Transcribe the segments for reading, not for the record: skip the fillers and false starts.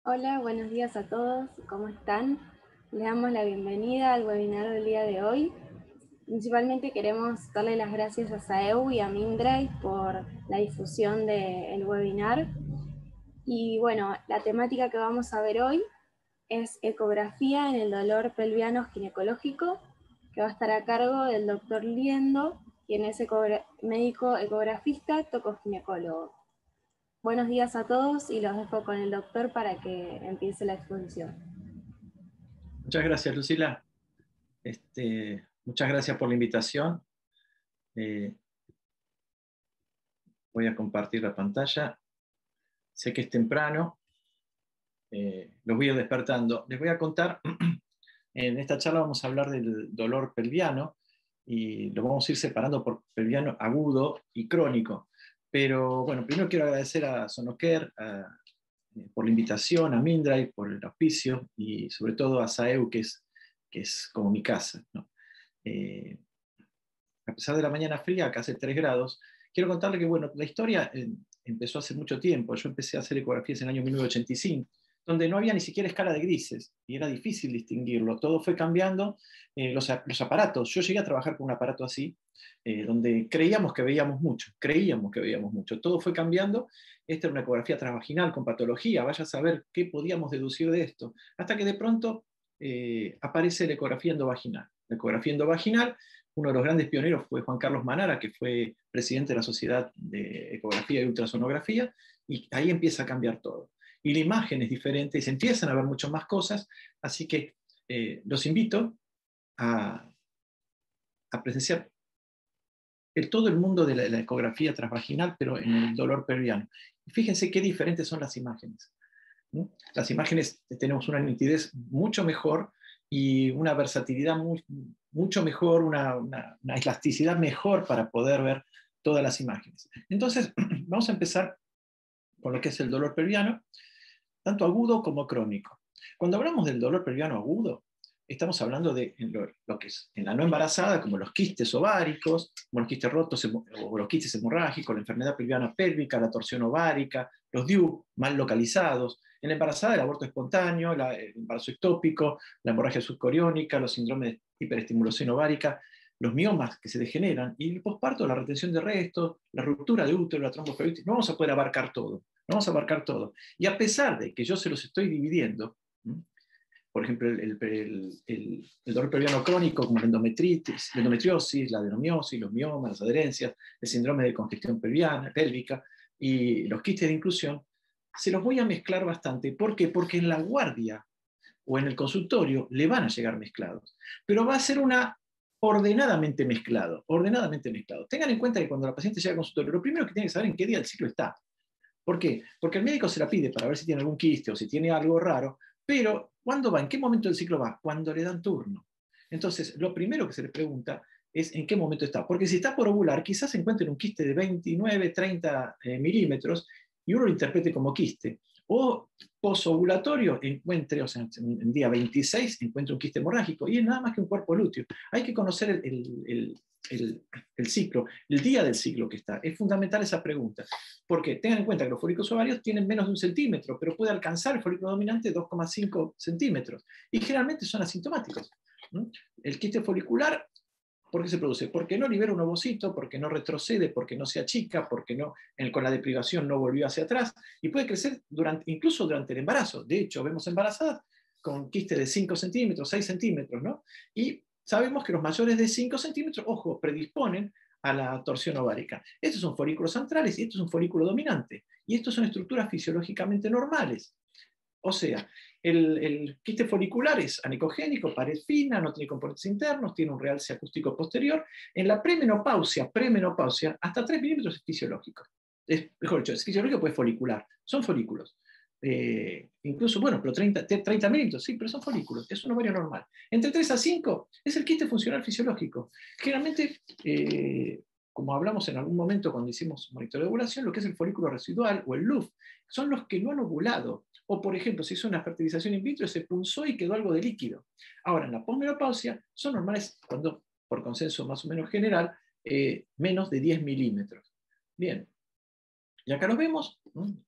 Hola, buenos días a todos, ¿cómo están? Les damos la bienvenida al webinar del día de hoy. Principalmente queremos darle las gracias a SAEU y a Mindray por la difusión del webinar. Y bueno, la temática que vamos a ver hoy es ecografía en el dolor pelviano ginecológico, que va a estar a cargo del doctor Liendo, quien es médico ecografista, tocoginecólogo. Buenos días a todos y los dejo con el doctor para que empiece la exposición. Muchas gracias, Lucila. Muchas gracias por la invitación. Voy a compartir la pantalla. Sé que es temprano, los voy a ir despertando. Les voy a contar, en esta charla vamos a hablar del dolor pelviano y lo vamos a ir separando por pelviano agudo y crónico. Pero bueno, primero quiero agradecer a Sonoker por la invitación, a Mindray por el auspicio y sobre todo a SAEU, que es como mi casa, ¿no? Eh, a pesar de la mañana fría, acá hace 3 grados, quiero contarle que, bueno, la historia empezó hace mucho tiempo. Yo empecé a hacer ecografías en el año 1985, donde no había ni siquiera escala de grises, y era difícil distinguirlo. Todo fue cambiando, los aparatos. Yo llegué a trabajar con un aparato así, donde creíamos que veíamos mucho. Todo fue cambiando. Esta era una ecografía transvaginal con patología, vaya a saber qué podíamos deducir de esto, hasta que de pronto aparece la ecografía endovaginal. La ecografía endovaginal, uno de los grandes pioneros fue Juan Carlos Manara, que fue presidente de la Sociedad de Ecografía y Ultrasonografía, y ahí empieza a cambiar todo. Y la imagen es diferente, y se empiezan a ver mucho más cosas, así que los invito a, a presenciar todo el mundo de la ecografía transvaginal, pero en el dolor pelviano. Y fíjense qué diferentes son las imágenes, ¿no? Las imágenes tenemos una nitidez mucho mejor y una versatilidad mucho mejor, una elasticidad mejor para poder ver todas las imágenes. Entonces, vamos a empezar con lo que es el dolor pelviano, tanto agudo como crónico. Cuando hablamos del dolor pelviano agudo, estamos hablando de lo que es en la no embarazada, como los quistes ováricos, como los quistes rotos o los quistes hemorrágicos, la enfermedad pelviana pélvica, la torsión ovárica, los DIU mal localizados. En la embarazada, el aborto espontáneo, el embarazo ectópico, la hemorragia subcoriónica, los síndromes de hiperestimulación ovárica, los miomas que se degeneran, y el posparto, la retención de restos, la ruptura de útero, la tromboflebitis. No vamos a poder abarcar todo, no vamos a abarcar todo. Y a pesar de que yo se los estoy dividiendo, por ejemplo, el dolor pelviano crónico, como la endometritis, la endometriosis, la adenomiosis, los miomas, las adherencias, el síndrome de congestión pélvica y los quistes de inclusión, se los voy a mezclar bastante. ¿Por qué? Porque en la guardia o en el consultorio le van a llegar mezclados, pero va a ser ordenadamente mezclado. Tengan en cuenta que cuando la paciente llega al consultorio, lo primero que tiene que saber en qué día del ciclo está. ¿Por qué? Porque el médico se la pide para ver si tiene algún quiste o si tiene algo raro, pero ¿cuándo va? ¿En qué momento del ciclo va? Cuando le dan turno. Entonces, lo primero que se le pregunta es en qué momento está. Porque si está por ovular, quizás se encuentre un quiste de 29, 30 milímetros y uno lo interprete como quiste. O posovulatorio encuentre, o sea, en día 26 encuentre un quiste hemorrágico y es nada más que un cuerpo lúteo. Hay que conocer el ciclo, el día del ciclo que está. Es fundamental esa pregunta. Porque tengan en cuenta que los folículos ovarios tienen menos de 1 centímetro, pero puede alcanzar el folículo dominante 2,5 centímetros. Y generalmente son asintomáticos. El quiste folicular, ¿por qué se produce? Porque no libera un ovocito, porque no retrocede, porque no se achica, porque no, con la deprivación no volvió hacia atrás, y puede crecer incluso durante el embarazo. De hecho, vemos embarazadas con quiste de 5 centímetros, 6 centímetros, ¿no? Y sabemos que los mayores de 5 centímetros, ojo, predisponen a la torsión ovárica. Estos son folículos centrales y esto es un folículo dominante. Y estos son estructuras fisiológicamente normales. O sea, el quiste folicular es anicogénico, pared fina, no tiene componentes internos, tiene un realce acústico posterior. En la premenopausia, hasta 3 milímetros es fisiológico. Mejor dicho, es fisiológico, pues folicular. Son folículos. Incluso, bueno, pero 30 milímetros, sí, pero son folículos, es un ovario normal. Entre 3 a 5 es el quiste funcional fisiológico. Generalmente, como hablamos en algún momento cuando hicimos monitoreo de ovulación, lo que es el folículo residual o el LUF, son los que no han ovulado. O, por ejemplo, se hizo una fertilización in vitro, se punzó y quedó algo de líquido. Ahora, en la posmenopausia son normales cuando, por consenso más o menos general, menos de 10 milímetros. Bien, y acá los vemos,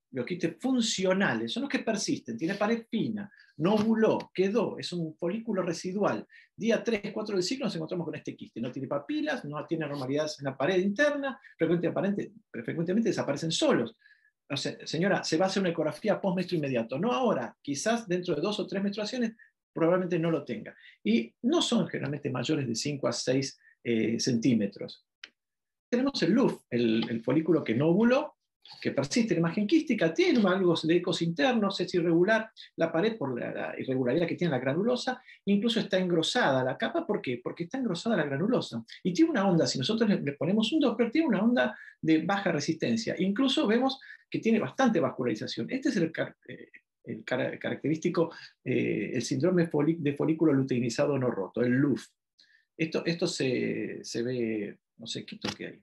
los quistes funcionales, son los que persisten, tiene pared fina, no ovuló, quedó, es un folículo residual. Día 3, 4 del ciclo nos encontramos con este quiste, no tiene papilas, no tiene anormalidades en la pared interna, frecuentemente desaparecen solos. O sea, señora, se va a hacer una ecografía postmenstruo inmediato, no ahora, quizás dentro de 2 o 3 menstruaciones probablemente no lo tenga. Y no son generalmente mayores de 5 a 6 centímetros. Tenemos el LUF, el folículo que no ovuló, que persiste en la imagen quística, tiene algo de ecos internos, es irregular la pared por la irregularidad que tiene la granulosa, incluso está engrosada la capa. ¿Por qué? Porque está engrosada la granulosa. Y tiene una onda, si nosotros le ponemos un Doppler, tiene una onda de baja resistencia. Incluso vemos que tiene bastante vascularización. Este es el característico, el síndrome de folículo luteinizado no roto, el LUF. Esto se ve, no sé qué toque hay.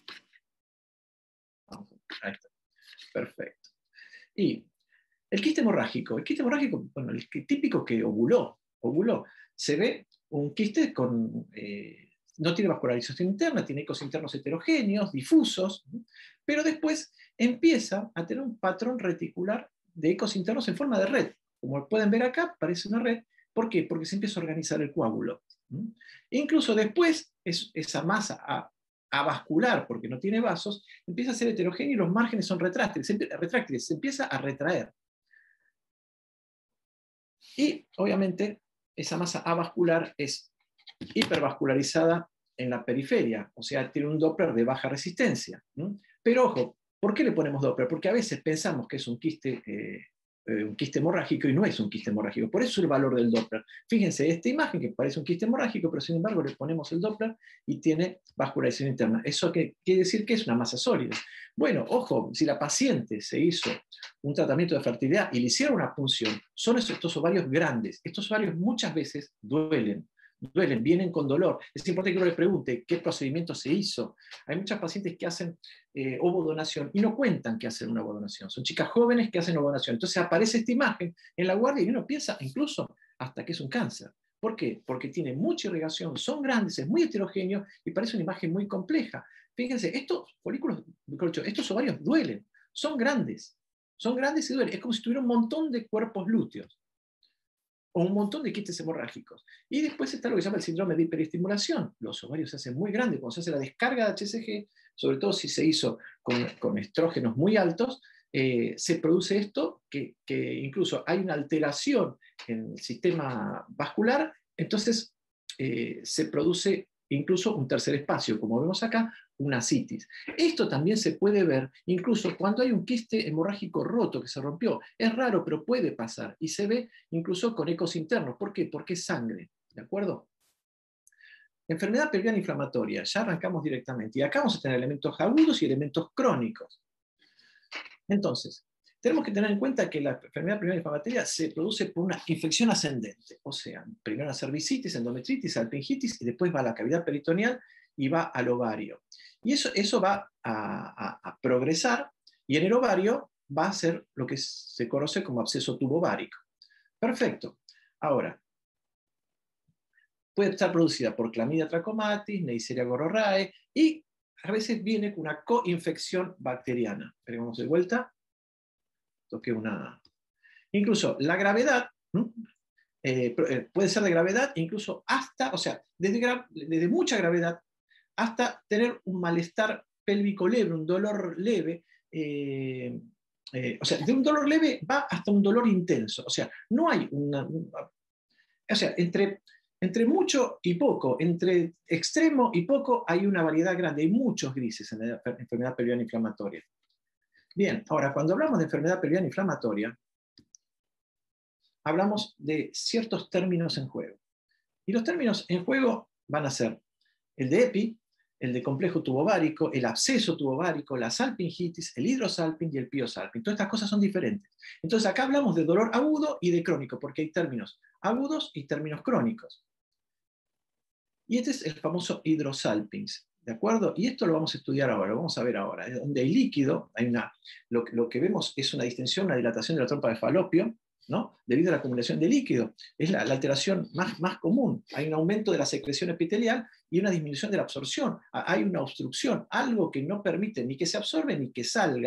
Ahí está. Perfecto. Y el quiste hemorrágico, bueno, el típico que ovuló, se ve un quiste con, no tiene vascularización interna, tiene ecos internos heterogéneos, difusos, pero después empieza a tener un patrón reticular de ecos internos en forma de red. Como pueden ver acá, parece una red. ¿Por qué? Porque se empieza a organizar el coágulo. Incluso después, esa masa avascular, porque no tiene vasos, empieza a ser heterogéneo y los márgenes son retráctiles, se empieza a retraer. Y obviamente esa masa avascular es hipervascularizada en la periferia, o sea, tiene un Doppler de baja resistencia. Pero ojo, ¿por qué le ponemos Doppler? Porque a veces pensamos que es un quiste hemorrágico y no es un quiste hemorrágico. Por eso el valor del Doppler. Fíjense, esta imagen que parece un quiste hemorrágico, pero sin embargo le ponemos el Doppler y tiene vascularización interna. ¿Eso quiere decir que es una masa sólida? Bueno, ojo, si la paciente se hizo un tratamiento de fertilidad y le hicieron una punción, son estos ovarios grandes. Estos ovarios muchas veces duelen, vienen con dolor. Es importante que uno le pregunte qué procedimiento se hizo. Hay muchas pacientes que hacen ovodonación y no cuentan que hacen una ovodonación. Son chicas jóvenes que hacen ovodonación. Entonces aparece esta imagen en la guardia y uno piensa incluso hasta que es un cáncer. ¿Por qué? Porque tiene mucha irrigación, son grandes, es muy heterogéneo y parece una imagen muy compleja. Fíjense, estos folículos, estos ovarios duelen, son grandes y duelen. Es como si tuviera un montón de cuerpos lúteos o un montón de quistes hemorrágicos. Y después está lo que se llama el síndrome de hiperestimulación. Los ovarios se hacen muy grandes cuando se hace la descarga de HCG, sobre todo si se hizo con estrógenos muy altos, se produce esto, que incluso hay una alteración en el sistema vascular, entonces se produce incluso un tercer espacio, como vemos acá, una ascitis. Esto también se puede ver incluso cuando hay un quiste hemorrágico roto que se rompió. Es raro, pero puede pasar. Y se ve incluso con ecos internos. ¿Por qué? Porque es sangre. ¿De acuerdo? Enfermedad pelviana inflamatoria. Ya arrancamos directamente. Y acá vamos a tener elementos agudos y elementos crónicos. Entonces, tenemos que tener en cuenta que la enfermedad pelviana inflamatoria se produce por una infección ascendente. O sea, primero una cervicitis, endometritis, salpingitis, y después va a la cavidad peritoneal y va al ovario. Y eso va a progresar, y en el ovario va a ser lo que se conoce como absceso tubovárico. Perfecto. Ahora, puede estar producida por Clamidia trachomatis, Neisseria gonorrhoeae, y a veces viene con una coinfección bacteriana. Vamos de vuelta. Toqué una... Incluso la gravedad, puede ser de gravedad, incluso hasta, o sea, desde mucha gravedad hasta tener un malestar pélvico leve, un dolor leve, o sea, de un dolor leve va hasta un dolor intenso. O sea, no hay o sea, entre mucho y poco, entre extremo y poco, hay una variedad grande, hay muchos grises en la enfermedad pelviana inflamatoria. Bien, ahora, cuando hablamos de enfermedad pelviana inflamatoria, hablamos de ciertos términos en juego. Y los términos en juego van a ser el de EPI, el de complejo tubovárico, el absceso tubovárico, la salpingitis, el hidrosalping y el piosalping. Todas estas cosas son diferentes. Entonces acá hablamos de dolor agudo y de crónico, porque hay términos agudos y términos crónicos. Y este es el famoso hidrosalpings, ¿de acuerdo? Y esto lo vamos a estudiar ahora, lo vamos a ver ahora. Donde hay líquido, lo que vemos es una distensión, una dilatación de la trompa de falopio, ¿no? Debido a la acumulación de líquido. Es la alteración más común. Hay un aumento de la secreción epitelial y una disminución de la absorción. Hay una obstrucción, algo que no permite ni que se absorbe ni que salga.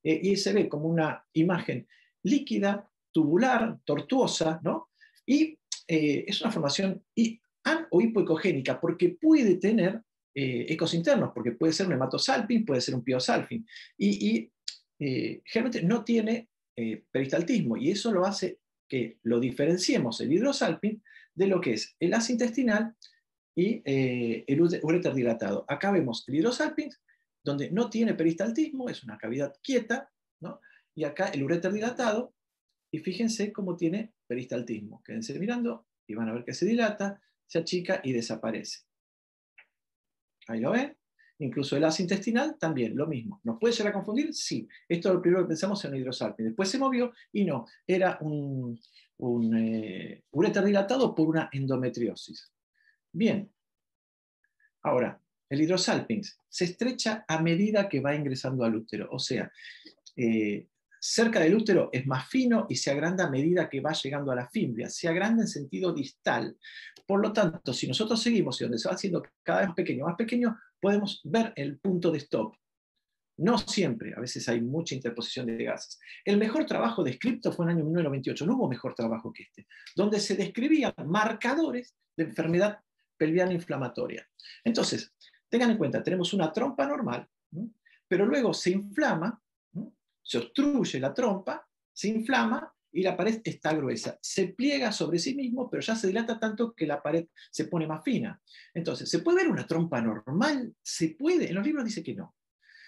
y se ve como una imagen líquida, tubular, tortuosa, ¿no? Y es una formación an o hipoecogénica, porque puede tener ecos internos, porque puede ser un hematosalping, puede ser un piosalping, y generalmente no tiene peristaltismo, y eso lo hace que lo diferenciemos el hidrosalping de lo que es el asa intestinal y el uréter dilatado. Acá vemos el hidrosalping, donde no tiene peristaltismo, es una cavidad quieta, ¿no? Y acá el uréter dilatado, y fíjense cómo tiene peristaltismo. Quédense mirando y van a ver que se dilata, se achica y desaparece. Ahí lo ven. Incluso el asa intestinal también, lo mismo. ¿Nos puede llegar a confundir? Sí. Esto es lo primero que pensamos en un hidrosalping. Después se movió y no, era un uréter dilatado por una endometriosis. Bien. Ahora, el hidrosalping se estrecha a medida que va ingresando al útero. O sea, cerca del útero es más fino y se agranda a medida que va llegando a la fimbria, se agranda en sentido distal. Por lo tanto, si nosotros seguimos y donde se va haciendo cada vez más pequeño, podemos ver el punto de stop. No siempre, a veces hay mucha interposición de gases. El mejor trabajo descrito fue en el año 1998, no hubo mejor trabajo que este, donde se describían marcadores de enfermedad pelviana inflamatoria. Entonces, tengan en cuenta, tenemos una trompa normal, ¿no? Pero luego se inflama, ¿no? Se obstruye la trompa, se inflama y la pared está gruesa. Se pliega sobre sí mismo, pero ya se dilata tanto que la pared se pone más fina. Entonces, ¿se puede ver una trompa normal? ¿Se puede? En los libros dice que no.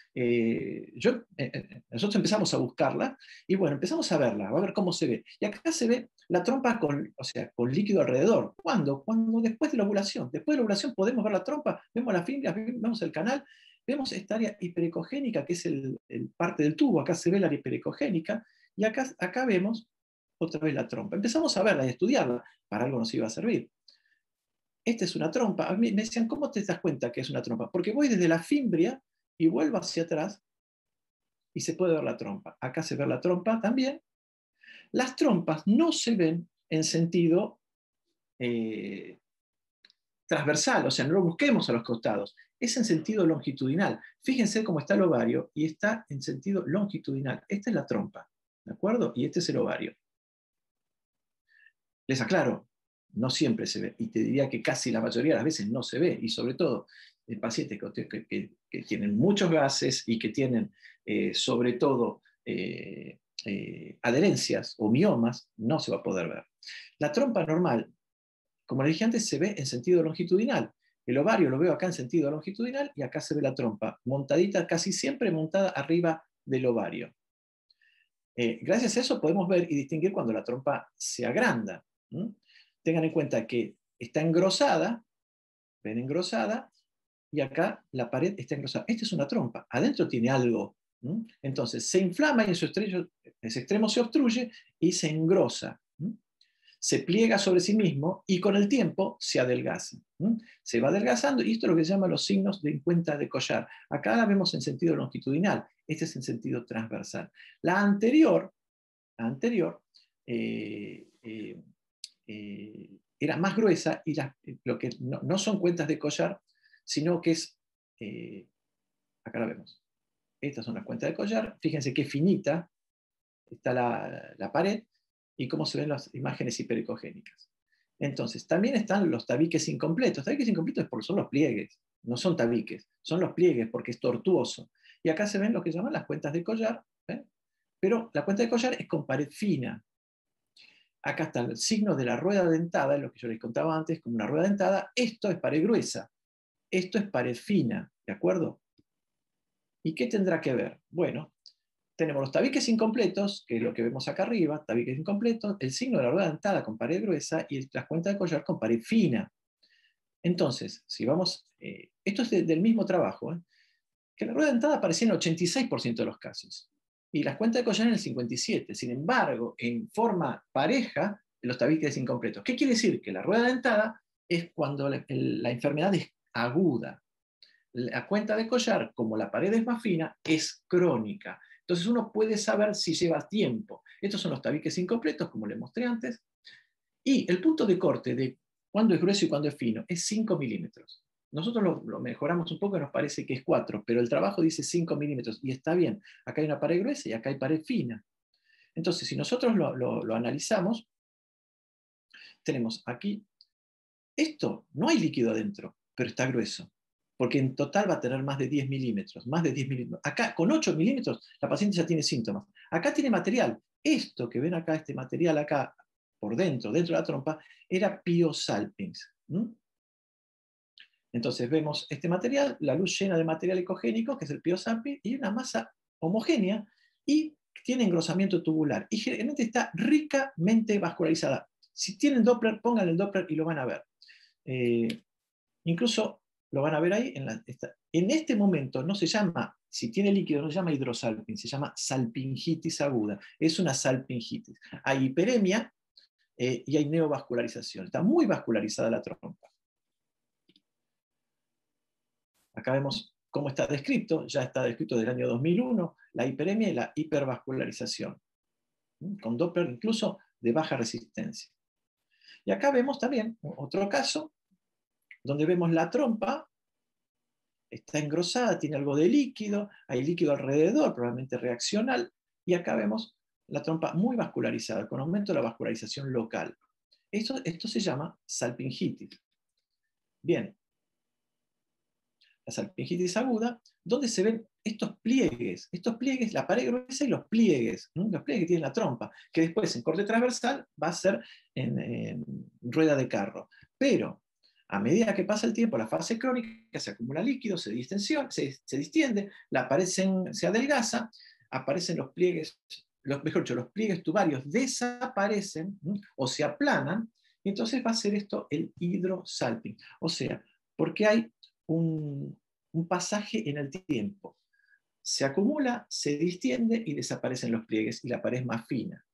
Nosotros empezamos a buscarla y bueno, empezamos a verla, a ver cómo se ve. Y acá se ve la trompa con líquido alrededor. ¿Cuándo? Cuando después de la ovulación. Después de la ovulación podemos ver la trompa, vemos la fibra, vemos el canal, vemos esta área hiperecogénica, que es el parte del tubo. Acá se ve la área hiperecogénica y acá vemos otra vez la trompa. Empezamos a verla y a estudiarla. Para algo nos iba a servir. Esta es una trompa. A mí me decían, ¿cómo te das cuenta que es una trompa? Porque voy desde la fimbria y vuelvo hacia atrás y se puede ver la trompa. Acá se ve la trompa también. Las trompas no se ven en sentido transversal, o sea, no lo busquemos a los costados, es en sentido longitudinal. Fíjense cómo está el ovario y está en sentido longitudinal. Esta es la trompa, ¿de acuerdo? Y este es el ovario. Les aclaro, no siempre se ve, y te diría que casi la mayoría de las veces no se ve, y sobre todo en pacientes que tienen muchos gases y que tienen sobre todo adherencias o miomas, no se va a poder ver. La trompa normal, como les dije antes, se ve en sentido longitudinal. El ovario lo veo acá en sentido longitudinal y acá se ve la trompa, montadita, casi siempre montada arriba del ovario. Gracias a eso podemos ver y distinguir cuando la trompa se agranda. Tengan en cuenta que está engrosada, ven engrosada, y acá la pared está engrosada. Esta es una trompa, adentro tiene algo. Entonces se inflama y en ese extremo se obstruye y se engrosa. Se pliega sobre sí mismo y con el tiempo se adelgaza. Se va adelgazando y esto es lo que se llama los signos de cuenta de Collar. Acá la vemos en sentido longitudinal, este es en sentido transversal. La anterior era más gruesa y lo que no son cuentas de Collar, sino que es, acá la vemos, estas son las cuentas de Collar, fíjense qué finita está la pared y cómo se ven las imágenes hiperecogénicas. Entonces, también están los tabiques incompletos. Tabiques incompletos porque son los pliegues, no son tabiques, son los pliegues porque es tortuoso. Y acá se ven lo que llaman las cuentas de Collar, pero la cuenta de Collar es con pared fina. Acá está el signo de la rueda dentada, lo que yo les contaba antes, como una rueda dentada. Esto es pared gruesa, esto es pared fina, ¿de acuerdo? ¿Y qué tendrá que ver? Bueno, tenemos los tabiques incompletos, que es lo que vemos acá arriba, tabiques incompletos, el signo de la rueda dentada con pared gruesa y las cuentas de Collar con pared fina. Entonces, si vamos, esto es del mismo trabajo, que la rueda dentada aparecía en el 86% de los casos y las cuentas de Collar en el 57%. Sin embargo, en forma pareja, los tabiques incompletos. ¿Qué quiere decir? Que la rueda dentada es cuando la enfermedad es aguda. La cuenta de Collar, como la pared es más fina, es crónica. Entonces uno puede saber si lleva tiempo. Estos son los tabiques incompletos, como les mostré antes. Y el punto de corte de cuándo es grueso y cuándo es fino es 5 milímetros. nosotros lo mejoramos un poco y nos parece que es 4, pero el trabajo dice 5 milímetros, y está bien. Acá hay una pared gruesa y acá hay pared fina. Entonces, si nosotros lo analizamos, tenemos aquí, esto no hay líquido adentro, pero está grueso, porque en total va a tener más de 10 milímetros, más de 10 milímetros. Acá, con 8 milímetros, la paciente ya tiene síntomas. Acá tiene material. Esto que ven acá, este material acá, por dentro de la trompa, era piosalpinx. Entonces vemos este material, la luz llena de material ecogénico, que es el piosalpinx, y una masa homogénea, y tiene engrosamiento tubular. Y generalmente está ricamente vascularizada. Si tienen Doppler, pongan el Doppler y lo van a ver. Incluso lo van a ver ahí. En este momento no se llama, si tiene líquido, no se llama hidrosalpinx, se llama salpingitis aguda. Es una salpingitis. Hay hiperemia y hay neovascularización. Está muy vascularizada la trompa. Acá vemos cómo está descrito, ya está descrito del año 2001, la hiperemia y la hipervascularización, con Doppler incluso de baja resistencia. Y acá vemos también otro caso, donde vemos la trompa, está engrosada, tiene algo de líquido, hay líquido alrededor, probablemente reaccional, y acá vemos la trompa muy vascularizada, con aumento de la vascularización local. Esto se llama salpingitis. Bien, la salpingitis aguda, donde se ven estos pliegues, la pared gruesa y los pliegues que tiene la trompa, que después en corte transversal va a ser en rueda de carro. Pero a medida que pasa el tiempo, la fase crónica, se acumula líquido, se distiende, la pared se adelgaza, aparecen los pliegues, mejor dicho, los pliegues tubarios desaparecen o se aplanan, y entonces va a ser esto el hidrosalping. O sea, porque hay un pasaje en el tiempo. Se acumula, se distiende y desaparecen los pliegues y la pared es más fina.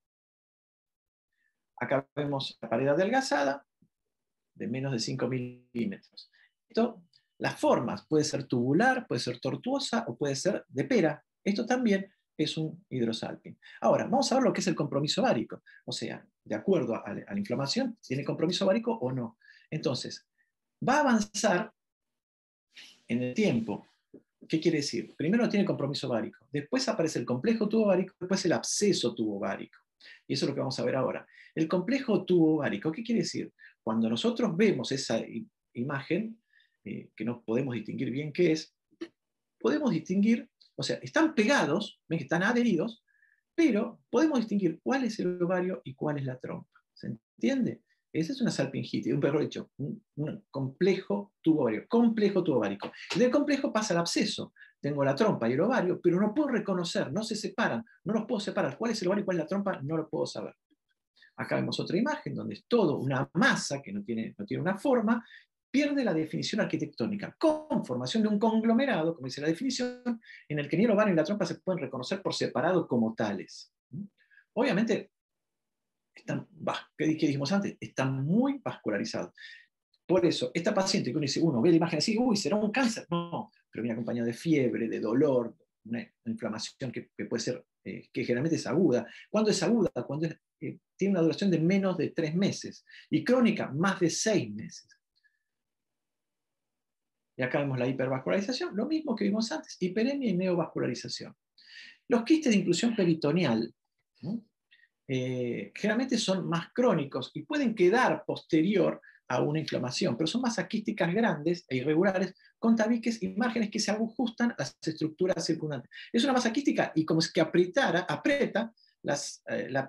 Acá vemos la pared adelgazada de menos de 5 milímetros. Las formas, puede ser tubular, puede ser tortuosa o puede ser de pera. Esto también es un hidrosalping. Ahora, vamos a ver lo que es el compromiso ovárico. O sea, de acuerdo a la inflamación, ¿tiene compromiso ovárico o no? Entonces, va a avanzar en el tiempo. ¿Qué quiere decir? Primero tiene compromiso ovárico, después aparece el complejo tubo ovárico, después el absceso tubo ovárico. Y eso es lo que vamos a ver ahora. El complejo tubo ovárico, ¿qué quiere decir? Cuando nosotros vemos esa imagen, que no podemos distinguir bien qué es, podemos distinguir, o sea, están pegados, ven que están adheridos, pero podemos distinguir cuál es el ovario y cuál es la trompa. ¿Se entiende? Esa es una salpingitis, un complejo tubo ovárico. Complejo tubo ovárico. Y del complejo pasa el absceso. Tengo la trompa y el ovario, pero no puedo reconocer, no se separan, no los puedo separar. ¿Cuál es el ovario y cuál es la trompa? No lo puedo saber. Acá vemos otra imagen donde es todo una masa que no tiene una forma, pierde la definición arquitectónica, con formación de un conglomerado, como dice la definición, en el que ni el ovario ni la trompa se pueden reconocer por separado como tales. Obviamente, ¿qué dijimos antes? Están muy vascularizados. Por eso, esta paciente que uno ve la imagen así, uy, ¿será un cáncer? No, pero viene acompañado de fiebre, de dolor, una inflamación que puede ser, que generalmente es aguda. ¿Cuándo es aguda? Cuando tiene una duración de menos de 3 meses. Y crónica, más de 6 meses. Y acá vemos la hipervascularización, lo mismo que vimos antes, hiperemia y neovascularización. Los quistes de inclusión peritoneal, ¿no? Generalmente son más crónicos y pueden quedar posterior a una inflamación, pero son masas quísticas grandes e irregulares con tabiques y márgenes que se ajustan a las estructuras circundantes. Es una masa quística y como es que aprieta las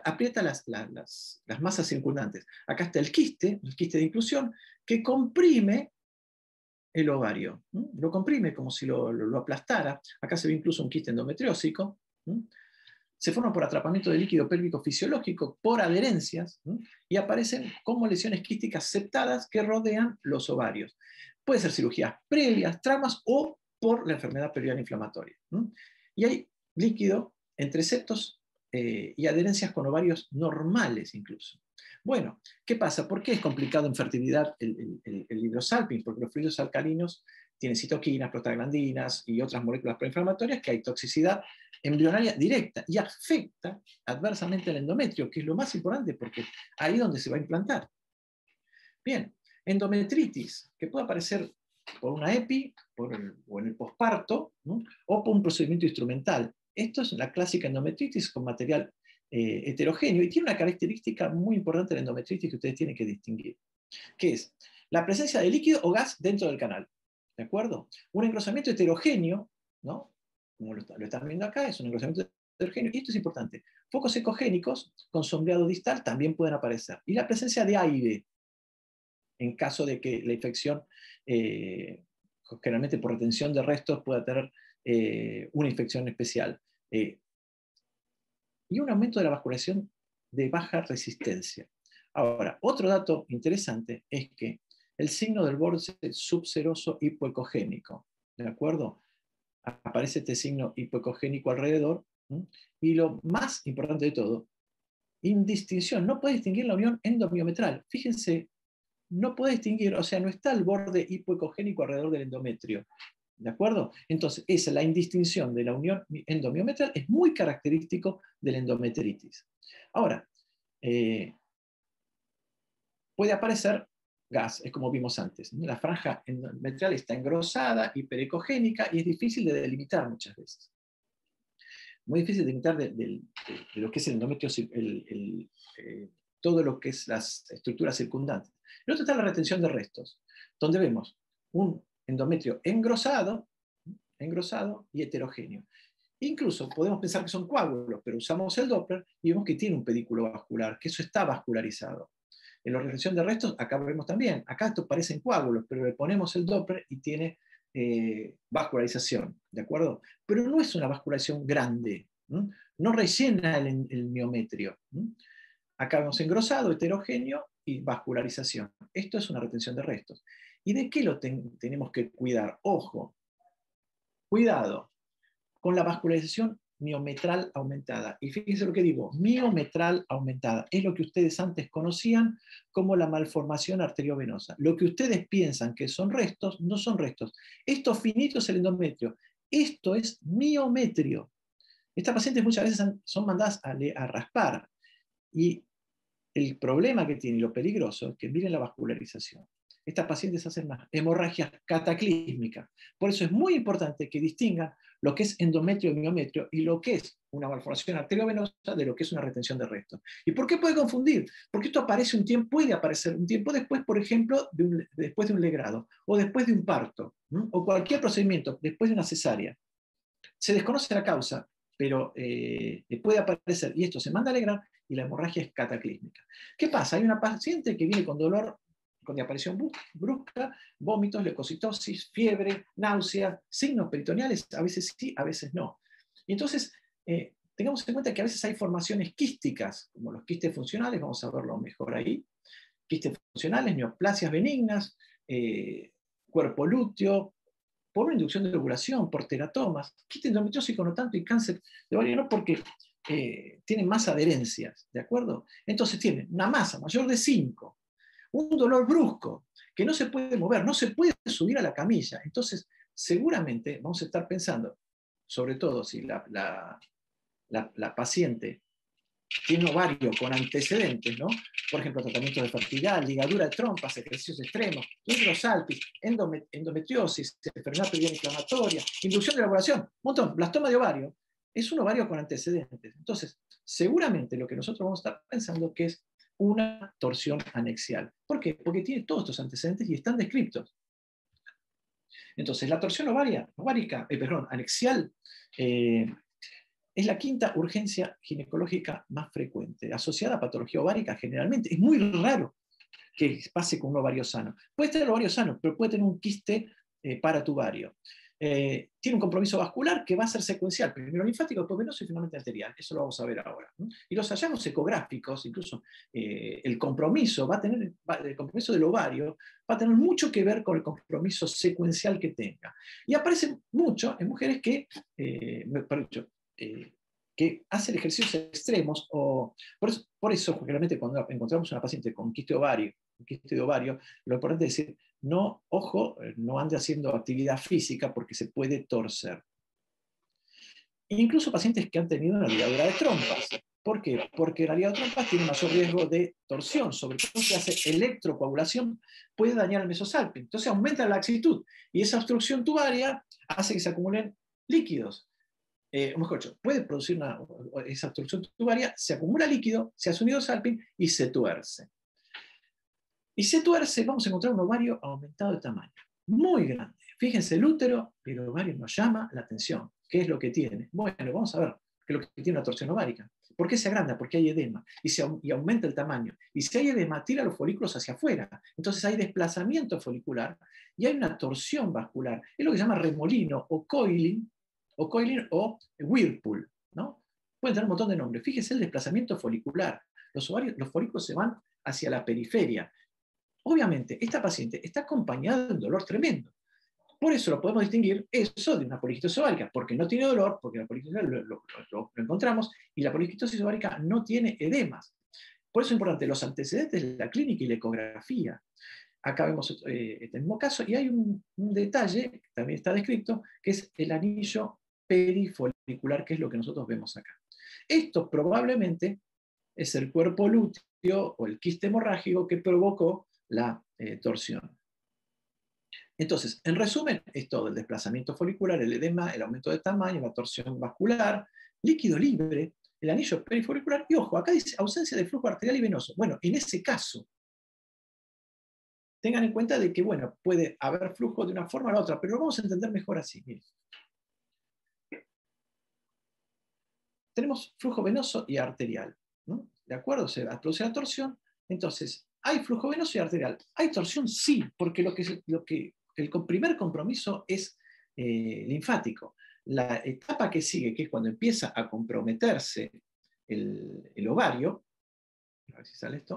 masas circundantes. Acá está el quiste de inclusión, que comprime el ovario. Lo comprime como si lo aplastara. Acá se ve incluso un quiste endometriósico. Se forma por atrapamiento de líquido pélvico fisiológico, por adherencias, y aparecen como lesiones quísticas septadas que rodean los ovarios. Puede ser cirugías previas, traumas o por la enfermedad pelviana inflamatoria. Y hay líquido entre septos y adherencias con ovarios normales incluso. Bueno, ¿qué pasa? ¿Por qué es complicado en fertilidad el hidrosalping? Porque los fluidos alcalinos tienen citoquinas, prostaglandinas y otras moléculas proinflamatorias que hay toxicidad embrionaria directa y afecta adversamente al endometrio, que es lo más importante porque ahí es donde se va a implantar. Bien, endometritis, que puede aparecer por una EPI, o en el posparto, ¿no? O por un procedimiento instrumental. Esto es la clásica endometritis con material heterogéneo, y tiene una característica muy importante de la endometritis que ustedes tienen que distinguir, que es la presencia de líquido o gas dentro del canal. ¿De acuerdo? Un engrosamiento heterogéneo, ¿no? Como lo están viendo acá, es un engrosamiento heterogéneo, y esto es importante. Focos ecogénicos con sombreado distal también pueden aparecer. Y la presencia de aire, en caso de que la infección, generalmente por retención de restos, pueda tener una infección especial. Y un aumento de la vascularización de baja resistencia. Ahora, otro dato interesante es que el signo del vórtice subseroso hipoecogénico, ¿de acuerdo? Aparece este signo hipoecogénico alrededor, ¿sí? Y lo más importante de todo, indistinción, no puede distinguir la unión endomiometral. Fíjense, no puede distinguir, o sea, no está el borde hipoecogénico alrededor del endometrio. ¿De acuerdo? Entonces, esa, la indistinción de la unión endomiometral es muy característico de la endometritis. Ahora, puede aparecer gas, es como vimos antes, ¿no? La franja endometrial está engrosada, hiperecogénica, y es difícil de delimitar muchas veces. Muy difícil de delimitar de lo que es el endometrio, todo lo que es las estructuras circundantes. Y otro está la retención de restos, donde vemos un endometrio engrosado y heterogéneo. Incluso podemos pensar que son coágulos, pero usamos el Doppler y vemos que tiene un pedículo vascular, que eso está vascularizado. En la retención de restos, acá vemos también, acá esto parecen coágulos, pero le ponemos el Doppler y tiene vascularización, ¿de acuerdo? Pero no es una vascularización grande, no rellena el miometrio. Acá vemos engrosado, heterogéneo y vascularización. Esto es una retención de restos. ¿Y de qué lo tenemos que cuidar? Ojo, cuidado con la vascularización miometral aumentada. Y fíjense lo que digo, miometral aumentada. Es lo que ustedes antes conocían como la malformación arteriovenosa. Lo que ustedes piensan que son restos, no son restos. Esto finito es el endometrio. Esto es miometrio. Estas pacientes muchas veces son mandadas a raspar. Y el problema que tiene y lo peligroso es que miren la vascularización. Estas pacientes hacen más hemorragias cataclísmicas. Por eso es muy importante que distingan lo que es endometrio y miometrio y lo que es una malformación arteriovenosa de lo que es una retención de restos. ¿Y por qué puede confundir? Porque esto aparece un tiempo, puede aparecer un tiempo después, por ejemplo, después de un legrado, o después de un parto, ¿no? O cualquier procedimiento, después de una cesárea. Se desconoce la causa, pero puede aparecer, y esto se manda a alegrar, y la hemorragia es cataclísmica. ¿Qué pasa? Hay una paciente que viene con dolor, con aparición brusca, vómitos, leucocitosis, fiebre, náuseas, signos peritoneales, a veces sí, a veces no. Y entonces, tengamos en cuenta que a veces hay formaciones quísticas, como los quistes funcionales, vamos a verlo mejor ahí, quistes funcionales, neoplasias benignas, cuerpo lúteo, por una inducción de ovulación, por teratomas, quiste endometriósico no tanto, y cáncer de ovario no, porque tienen más adherencias, ¿de acuerdo? Entonces tienen una masa mayor de 5, un dolor brusco, que no se puede mover, no se puede subir a la camilla. Entonces, seguramente vamos a estar pensando, sobre todo si la paciente tiene ovario con antecedentes, ¿no? Por ejemplo, tratamientos de fertilidad, ligadura de trompas, ejercicios extremos, hidrosalpis, endometriosis, enfermedad periodiana inflamatoria, inducción de la ovulación, un montón, blastoma de ovario, es un ovario con antecedentes. Entonces, seguramente lo que nosotros vamos a estar pensando que es una torsión anexial. ¿Por qué? Porque tiene todos estos antecedentes y están descritos. Entonces, la torsión anexial, es la quinta urgencia ginecológica más frecuente, asociada a patología ovárica generalmente. Es muy raro que pase con un ovario sano. Puede tener ovario sano, pero puede tener un quiste paratubario. Tiene un compromiso vascular que va a ser secuencial, primero linfático, después venoso y finalmente arterial. Eso lo vamos a ver ahora, ¿no? Y los hallazgos ecográficos, incluso el compromiso el compromiso del ovario va a tener mucho que ver con el compromiso secuencial que tenga. Y aparece mucho en mujeres que, que hacen ejercicios extremos, por eso generalmente cuando encontramos una paciente con quiste de ovario, lo importante es decir, no, ojo, no ande haciendo actividad física porque se puede torcer. Incluso pacientes que han tenido una ligadura de trompas. ¿Por qué? Porque la vía de trompas tiene mayor riesgo de torsión, sobre todo si hace electrocoagulación, puede dañar el mesosalping. Entonces aumenta la laxitud y esa obstrucción tubaria hace que se acumulen líquidos. O mejor dicho, puede producir esa obstrucción tubaria, se acumula líquido, se hace un endosalping y se tuerce. Y se tuerce, vamos a encontrar un ovario aumentado de tamaño, muy grande. Fíjense, el útero, el ovario nos llama la atención. ¿Qué es lo que tiene? Bueno, vamos a ver qué es lo que tiene una torsión ovárica. ¿Por qué se agranda? Porque hay edema y aumenta el tamaño. Y si hay edema, tira los folículos hacia afuera. Entonces hay desplazamiento folicular y hay una torsión vascular. Es lo que se llama remolino o coiling o whirlpool, ¿no? Pueden tener un montón de nombres. Fíjese el desplazamiento folicular. Los folículos se van hacia la periferia. Obviamente, esta paciente está acompañada de un dolor tremendo. Por eso lo podemos distinguir eso de una poliquitosis ovárica, porque no tiene dolor, porque la poliquitosis lo encontramos, y la poliquitosis ovárica no tiene edemas. Por eso es importante los antecedentes de la clínica y la ecografía. Acá vemos este mismo caso, y hay un detalle, que también está descrito, que es el anillo perifolicular, que es lo que nosotros vemos acá. Esto probablemente es el cuerpo lúteo o el quiste hemorrágico que provocó la torsión. Entonces, en resumen, es todo el desplazamiento folicular, el edema, el aumento de tamaño, la torsión vascular, líquido libre, el anillo perifolicular, y ojo, acá dice ausencia de flujo arterial y venoso. Bueno, en ese caso, tengan en cuenta de que, bueno, puede haber flujo de una forma a la otra, pero lo vamos a entender mejor así. Miren. Tenemos flujo venoso y arterial, ¿no? ¿De acuerdo? Se produce la torsión, entonces, ¿hay flujo venoso y arterial? ¿Hay torsión? Sí, porque el primer compromiso es linfático. La etapa que sigue, que es cuando empieza a comprometerse el ovario, a ver si sale esto.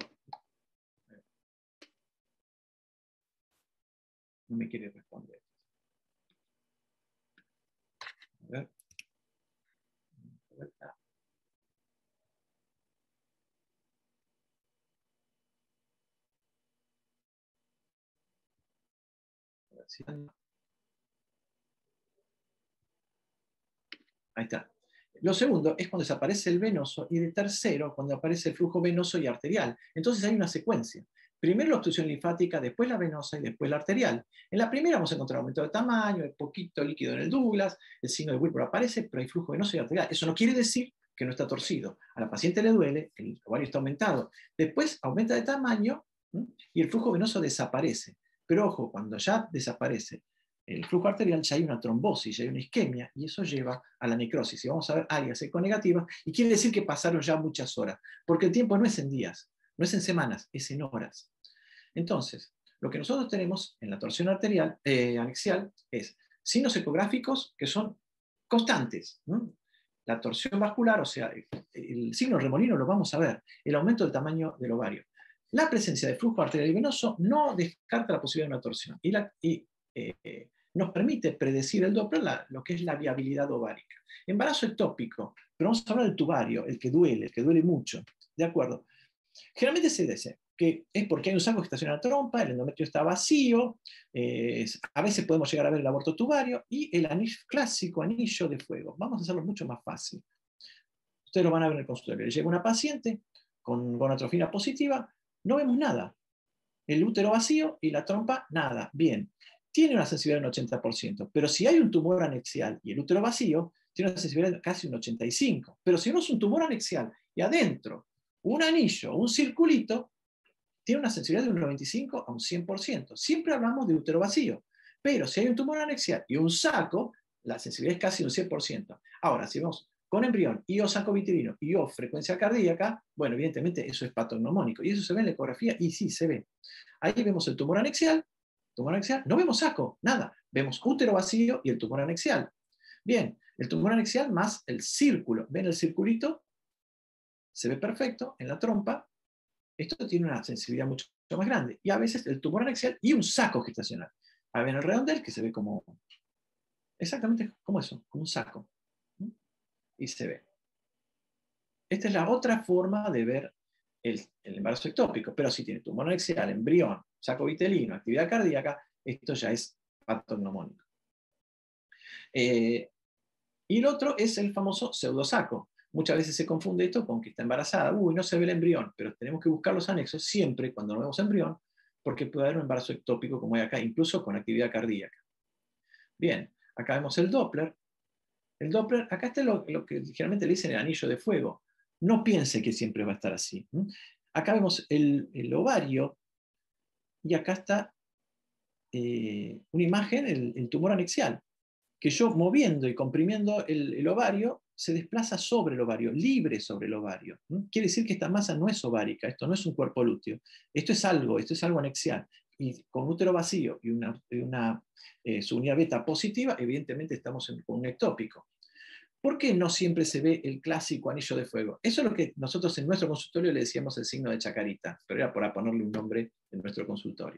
No me quiere responder. A ver. Ahí está. Lo segundo es cuando desaparece el venoso y de tercero cuando aparece el flujo venoso y arterial. Entonces hay una secuencia. Primero la obstrucción linfática, después la venosa y después la arterial. En la primera vamos a encontrar aumento de tamaño, hay poquito líquido en el Douglas, el signo de Wilbur aparece, pero hay flujo venoso y arterial. Eso no quiere decir que no está torcido. A la paciente le duele, el ovario está aumentado. Después aumenta de tamaño y el flujo venoso desaparece. Pero ojo, cuando ya desaparece el flujo arterial, ya hay una trombosis, ya hay una isquemia, y eso lleva a la necrosis. Y vamos a ver áreas econegativas, y quiere decir que pasaron ya muchas horas, porque el tiempo no es en días, no es en semanas, es en horas. Entonces, lo que nosotros tenemos en la torsión arterial anexial es signos ecográficos que son constantes, ¿no? La torsión vascular, o sea, el signo remolino lo vamos a ver, el aumento del tamaño del ovario. La presencia de flujo arterial y venoso no descarta la posibilidad de una torsión. Nos permite predecir el Doppler lo que es la viabilidad ovárica. Embarazo ectópico, pero vamos a hablar del tubario, el que duele mucho. ¿De acuerdo? Generalmente se dice que es porque hay un saco que estaciona en la trompa, el endometrio está vacío, a veces podemos llegar a ver el aborto tubario y el clásico anillo de fuego. Vamos a hacerlo mucho más fácil. Ustedes lo van a ver en el consultorio. Llega una paciente con gonatrofina positiva, no vemos nada. El útero vacío y la trompa, nada. Bien. Tiene una sensibilidad de un 80%, pero si hay un tumor anexial y el útero vacío, tiene una sensibilidad de casi un 85%. Pero si no es un tumor anexial y adentro un anillo, un circulito, tiene una sensibilidad de un 95 a un 100%. Siempre hablamos de útero vacío, pero si hay un tumor anexial y un saco, la sensibilidad es casi un 100%. Ahora, si vemos con embrión y o saco vitelino y o frecuencia cardíaca, bueno, evidentemente eso es patognomónico y eso se ve en la ecografía y sí se ve. Ahí vemos el tumor anexial, no vemos saco, nada, vemos útero vacío y el tumor anexial. Bien, el tumor anexial más el círculo, ¿ven el circulito? Se ve perfecto en la trompa, esto tiene una sensibilidad mucho más grande. Y a veces el tumor anexial y un saco gestacional. Ahí ven el redondel que se ve como, exactamente como eso, como un saco. Y se ve. Esta es la otra forma de ver el embarazo ectópico, pero si tiene tumor anexial, embrión, saco vitelino, actividad cardíaca, esto ya es patognomónico. Y el otro es el famoso pseudosaco. Muchas veces se confunde esto con que está embarazada. Uy, no se ve el embrión, pero tenemos que buscar los anexos siempre cuando no vemos embrión, porque puede haber un embarazo ectópico como hay acá, incluso con actividad cardíaca. Bien, acá vemos el Doppler. El Doppler, acá está lo que generalmente le dicen el anillo de fuego. No piense que siempre va a estar así. Acá vemos el ovario y acá está una imagen, el tumor anexial, que yo moviendo y comprimiendo el ovario se desplaza sobre el ovario, libre sobre el ovario. Quiere decir que esta masa no es ovárica, esto no es un cuerpo lúteo, esto es algo anexial. Y con útero vacío y una subunidad beta positiva, evidentemente estamos con un ectópico. ¿Por qué no siempre se ve el clásico anillo de fuego? Eso es lo que nosotros en nuestro consultorio le decíamos el signo de Chacarita, pero era para ponerle un nombre en nuestro consultorio.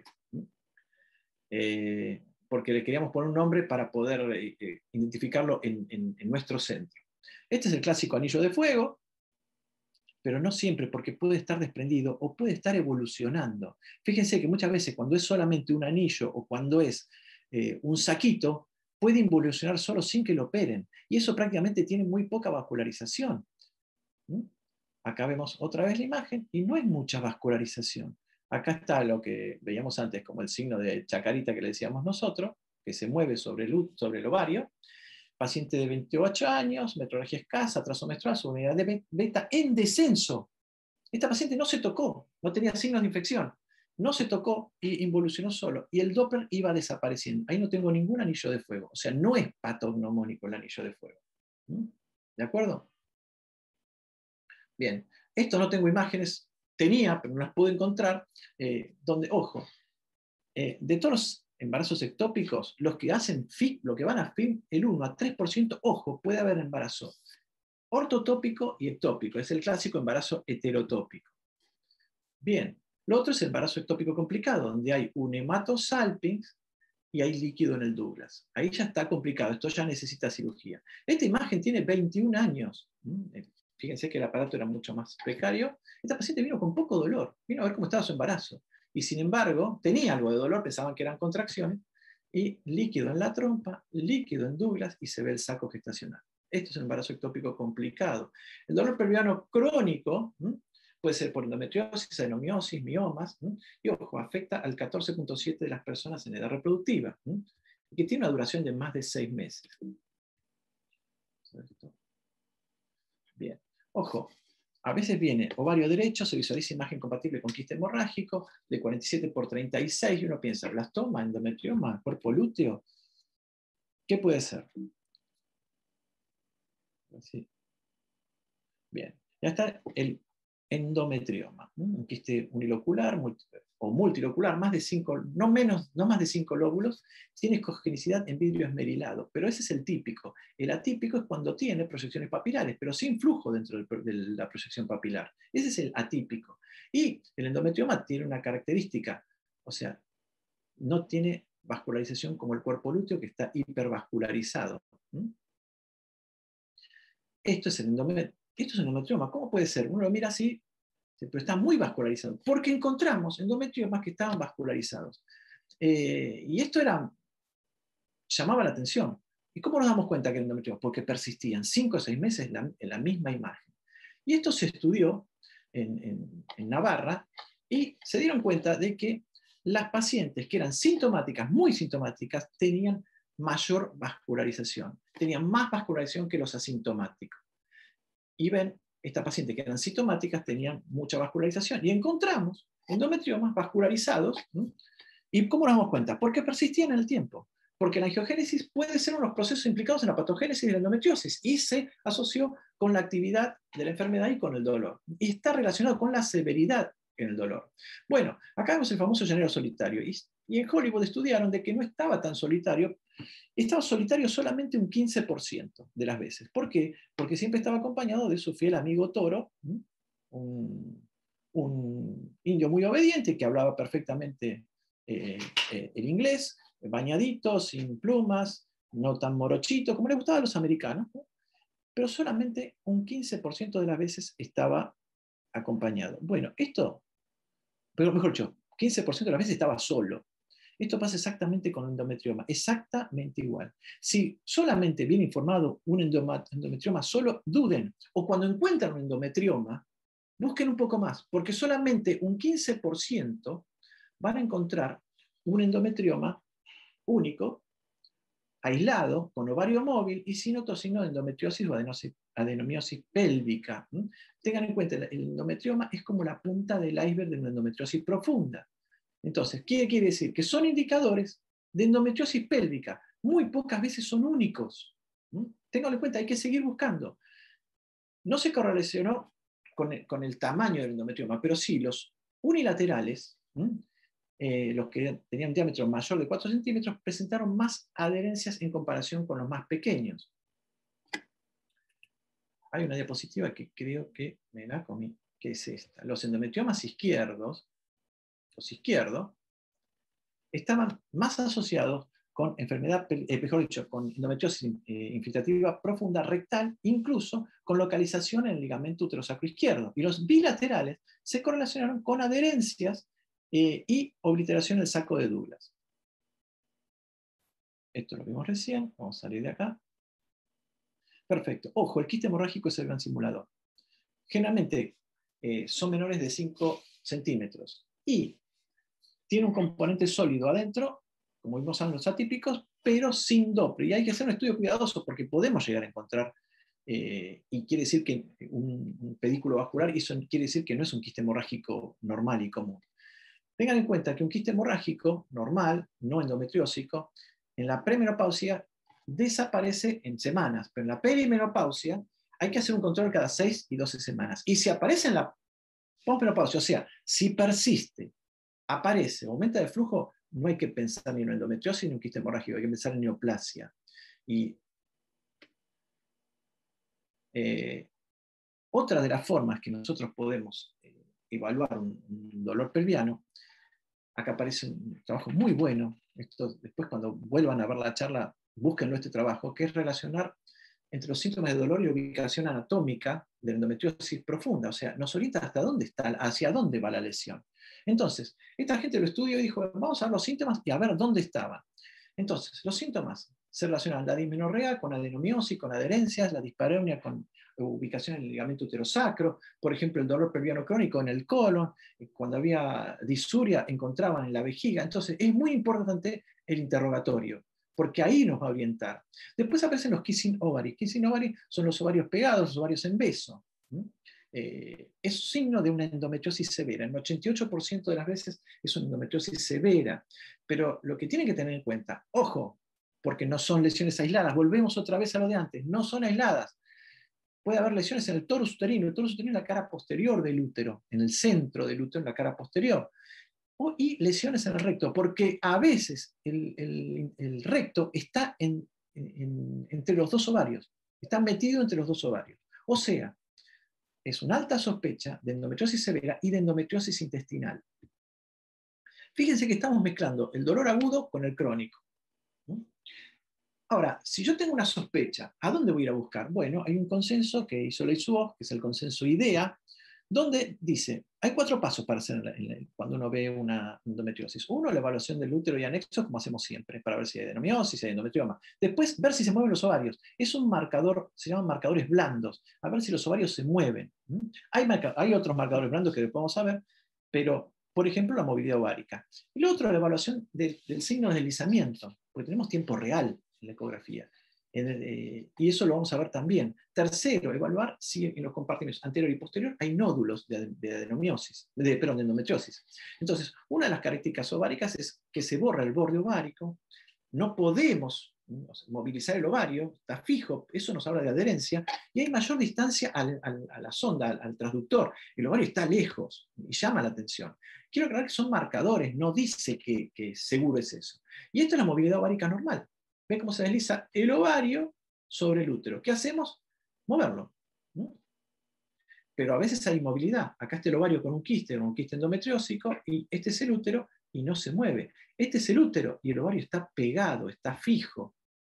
Porque le queríamos poner un nombre para poder identificarlo en nuestro centro. Este es el clásico anillo de fuego, pero no siempre, porque puede estar desprendido o puede estar evolucionando. Fíjense que muchas veces cuando es solamente un anillo o cuando es un saquito, puede involucionar solo sin que lo operen. Y eso prácticamente tiene muy poca vascularización. Acá vemos otra vez la imagen y no es mucha vascularización. Acá está lo que veíamos antes como el signo de Chacarita que le decíamos nosotros, que se mueve sobre el ovario. Paciente de 28 años, metrología escasa, trazo menstrual, subunidad de beta en descenso. Esta paciente no se tocó, no tenía signos de infección. No se tocó y involucionó solo. Y el Doppler iba desapareciendo. Ahí no tengo ningún anillo de fuego. O sea, no es patognomónico el anillo de fuego. ¿De acuerdo? Bien, esto no tengo imágenes, tenía, pero no las pude encontrar, donde, ojo, de todos los embarazos ectópicos, los que hacen FIM, lo que van a FIM, el 1 a 3%, ojo, puede haber embarazo ortotópico y ectópico, es el clásico embarazo heterotópico. Bien, lo otro es el embarazo ectópico complicado, donde hay un hematosalpinx y hay líquido en el Douglas. Ahí ya está complicado, esto ya necesita cirugía. Esta imagen tiene 21 años. Fíjense que el aparato era mucho más precario. Esta paciente vino con poco dolor, vino a ver cómo estaba su embarazo. Y sin embargo, tenía algo de dolor, pensaban que eran contracciones, y líquido en la trompa, líquido en Douglas, y se ve el saco gestacional. Esto es un embarazo ectópico complicado. El dolor pelviano crónico puede ser por endometriosis, adenomiosis, miomas, y ojo, afecta al 14.7% de las personas en edad reproductiva, que tiene una duración de más de 6 meses. Bien, ojo, a veces viene ovario derecho, se visualiza imagen compatible con quiste hemorrágico, de 47/36, y uno piensa, blastoma, endometrioma, cuerpo lúteo, ¿qué puede ser? Así. Bien, ya está el endometrioma, un quiste unilocular o multilocular, más de 5, no más de 5 lóbulos, tiene escogenicidad en vidrio esmerilado, pero ese es el típico. El atípico es cuando tiene proyecciones papilares, pero sin flujo dentro de la proyección papilar. Ese es el atípico. Y el endometrioma tiene una característica, o sea, no tiene vascularización como el cuerpo lúteo, que está hipervascularizado. Esto es el endometrioma. ¿Cómo puede ser? Uno lo mira así, pero está muy vascularizado, porque encontramos endometriomas que estaban vascularizados. Y esto llamaba la atención. ¿Y cómo nos damos cuenta que eran endometriomas? Porque persistían 5 o 6 meses en la misma imagen. Y esto se estudió en Navarra, y se dieron cuenta de que las pacientes que eran sintomáticas, muy sintomáticas, tenían mayor vascularización, tenían más vascularización que los asintomáticos. Y ven, estas pacientes que eran sintomáticas tenían mucha vascularización. Y encontramos endometriomas vascularizados. ¿Y cómo nos damos cuenta? Porque persistían en el tiempo. Porque la angiogénesis puede ser uno de los procesos implicados en la patogénesis de la endometriosis y se asoció con la actividad de la enfermedad y con el dolor. Y está relacionado con la severidad en el dolor. Bueno, acá vemos el famoso llanero solitario. Y en Hollywood estudiaron de que no estaba tan solitario. Estaba solitario solamente un 15% de las veces. ¿Por qué? Porque siempre estaba acompañado de su fiel amigo Toro, un indio muy obediente que hablaba perfectamente el inglés, bañadito, sin plumas, no tan morochito, como le gustaba a los americanos, pero solamente un 15% de las veces estaba acompañado. Bueno, esto, pero mejor dicho, 15% de las veces estaba solo. Esto pasa exactamente con el endometrioma, exactamente igual. Si solamente viene informado un endometrioma solo, duden, o cuando encuentran un endometrioma, busquen un poco más, porque solamente un 15% van a encontrar un endometrioma único, aislado, con ovario móvil y sin otro signo de endometriosis o adenomiosis pélvica. Tengan en cuenta, el endometrioma es como la punta del iceberg de una endometriosis profunda. Entonces, ¿qué quiere decir? Que son indicadores de endometriosis pélvica. Muy pocas veces son únicos. Ténganlo en cuenta, hay que seguir buscando. No se correlacionó con el tamaño del endometrioma, pero sí los unilaterales, los que tenían diámetro mayor de 4 centímetros, presentaron más adherencias en comparación con los más pequeños. Hay una diapositiva que creo que me la comí, que es esta. Los endometriomas izquierdos, los izquierdos, estaban más asociados con enfermedad, mejor dicho, con endometriosis infiltrativa profunda rectal, incluso con localización en el ligamento uterosacro izquierdo. Y los bilaterales se correlacionaron con adherencias y obliteración del saco de Douglas. Esto lo vimos recién, vamos a salir de acá. Perfecto. Ojo, el quiste hemorrágico es el gran simulador. Generalmente son menores de 5 centímetros y tiene un componente sólido adentro, como vimos en los atípicos, pero sin Doppler. Y hay que hacer un estudio cuidadoso porque podemos llegar a encontrar, y quiere decir que un pedículo vascular, y eso quiere decir que no es un quiste hemorrágico normal y común. Tengan en cuenta que un quiste hemorrágico normal, no endometriósico, en la premenopausia desaparece en semanas, pero en la perimenopausia hay que hacer un control cada 6 y 12 semanas. Y si aparece en la posmenopausia, o sea, si persiste, aparece, aumenta de flujo, no hay que pensar ni en endometriosis ni en un quiste hemorrágico, hay que pensar en neoplasia. Y otra de las formas que nosotros podemos evaluar un dolor pelviano, acá aparece un trabajo muy bueno, esto, después cuando vuelvan a ver la charla, búsquenlo este trabajo, que es relacionar entre los síntomas de dolor y ubicación anatómica de la endometriosis profunda, o sea, nos orienta hasta dónde está, hacia dónde va la lesión. Entonces, esta gente lo estudió y dijo, vamos a ver los síntomas y a ver dónde estaban. Entonces, los síntomas se relacionan la dismenorrea con adenomiosis, con adherencias, la dispareunia con ubicación en el ligamento uterosacro, por ejemplo, el dolor pelviano crónico en el colon, cuando había disuria encontraban en la vejiga. Entonces, es muy importante el interrogatorio, porque ahí nos va a orientar. Después aparecen los kissing ovaries. Kissing ovaries son los ovarios pegados, los ovarios en beso. Es signo de una endometriosis severa. En el 88% de las veces es una endometriosis severa. Pero lo que tienen que tener en cuenta, ojo, porque no son lesiones aisladas, volvemos otra vez a lo de antes, no son aisladas. Puede haber lesiones en el torus uterino. El torus uterino es la cara posterior del útero, en el centro del útero, en la cara posterior. Y lesiones en el recto, porque a veces el recto está entre los dos ovarios, está metido entre los dos ovarios. O sea, es una alta sospecha de endometriosis severa y de endometriosis intestinal. Fíjense que estamos mezclando el dolor agudo con el crónico. Ahora, si yo tengo una sospecha, ¿a dónde voy a ir a buscar? Bueno, hay un consenso que hizo Leisuo, que es el consenso IDEA, donde dice, hay 4 pasos para hacer cuando uno ve una endometriosis. Uno, la evaluación del útero y anexos, como hacemos siempre, para ver si hay adenomiosis, si hay endometrioma. Después, ver si se mueven los ovarios. Es un marcador, se llaman marcadores blandos, a ver si los ovarios se mueven. Hay otros marcadores blandos que después vamos a ver, pero, por ejemplo, la movilidad ovárica. Y lo otro, la evaluación del signo de deslizamiento, porque tenemos tiempo real en la ecografía. Y eso lo vamos a ver también. Tercero, evaluar si en los compartimentos anterior y posterior hay nódulos de adenomiosis, de endometriosis. Entonces, una de las características ováricas es que se borra el borde ovárico, no podemos movilizar el ovario, está fijo, eso nos habla de adherencia, y hay mayor distancia a la sonda, al transductor. El ovario está lejos y llama la atención. Quiero aclarar que son marcadores, no dice que seguro es eso. Y esto es la movilidad ovárica normal. ¿Ven cómo se desliza el ovario sobre el útero? ¿Qué hacemos? Moverlo. Pero a veces hay inmovilidad. Acá está el ovario con un quiste endometriósico, y este es el útero y no se mueve. Este es el útero y el ovario está pegado, está fijo.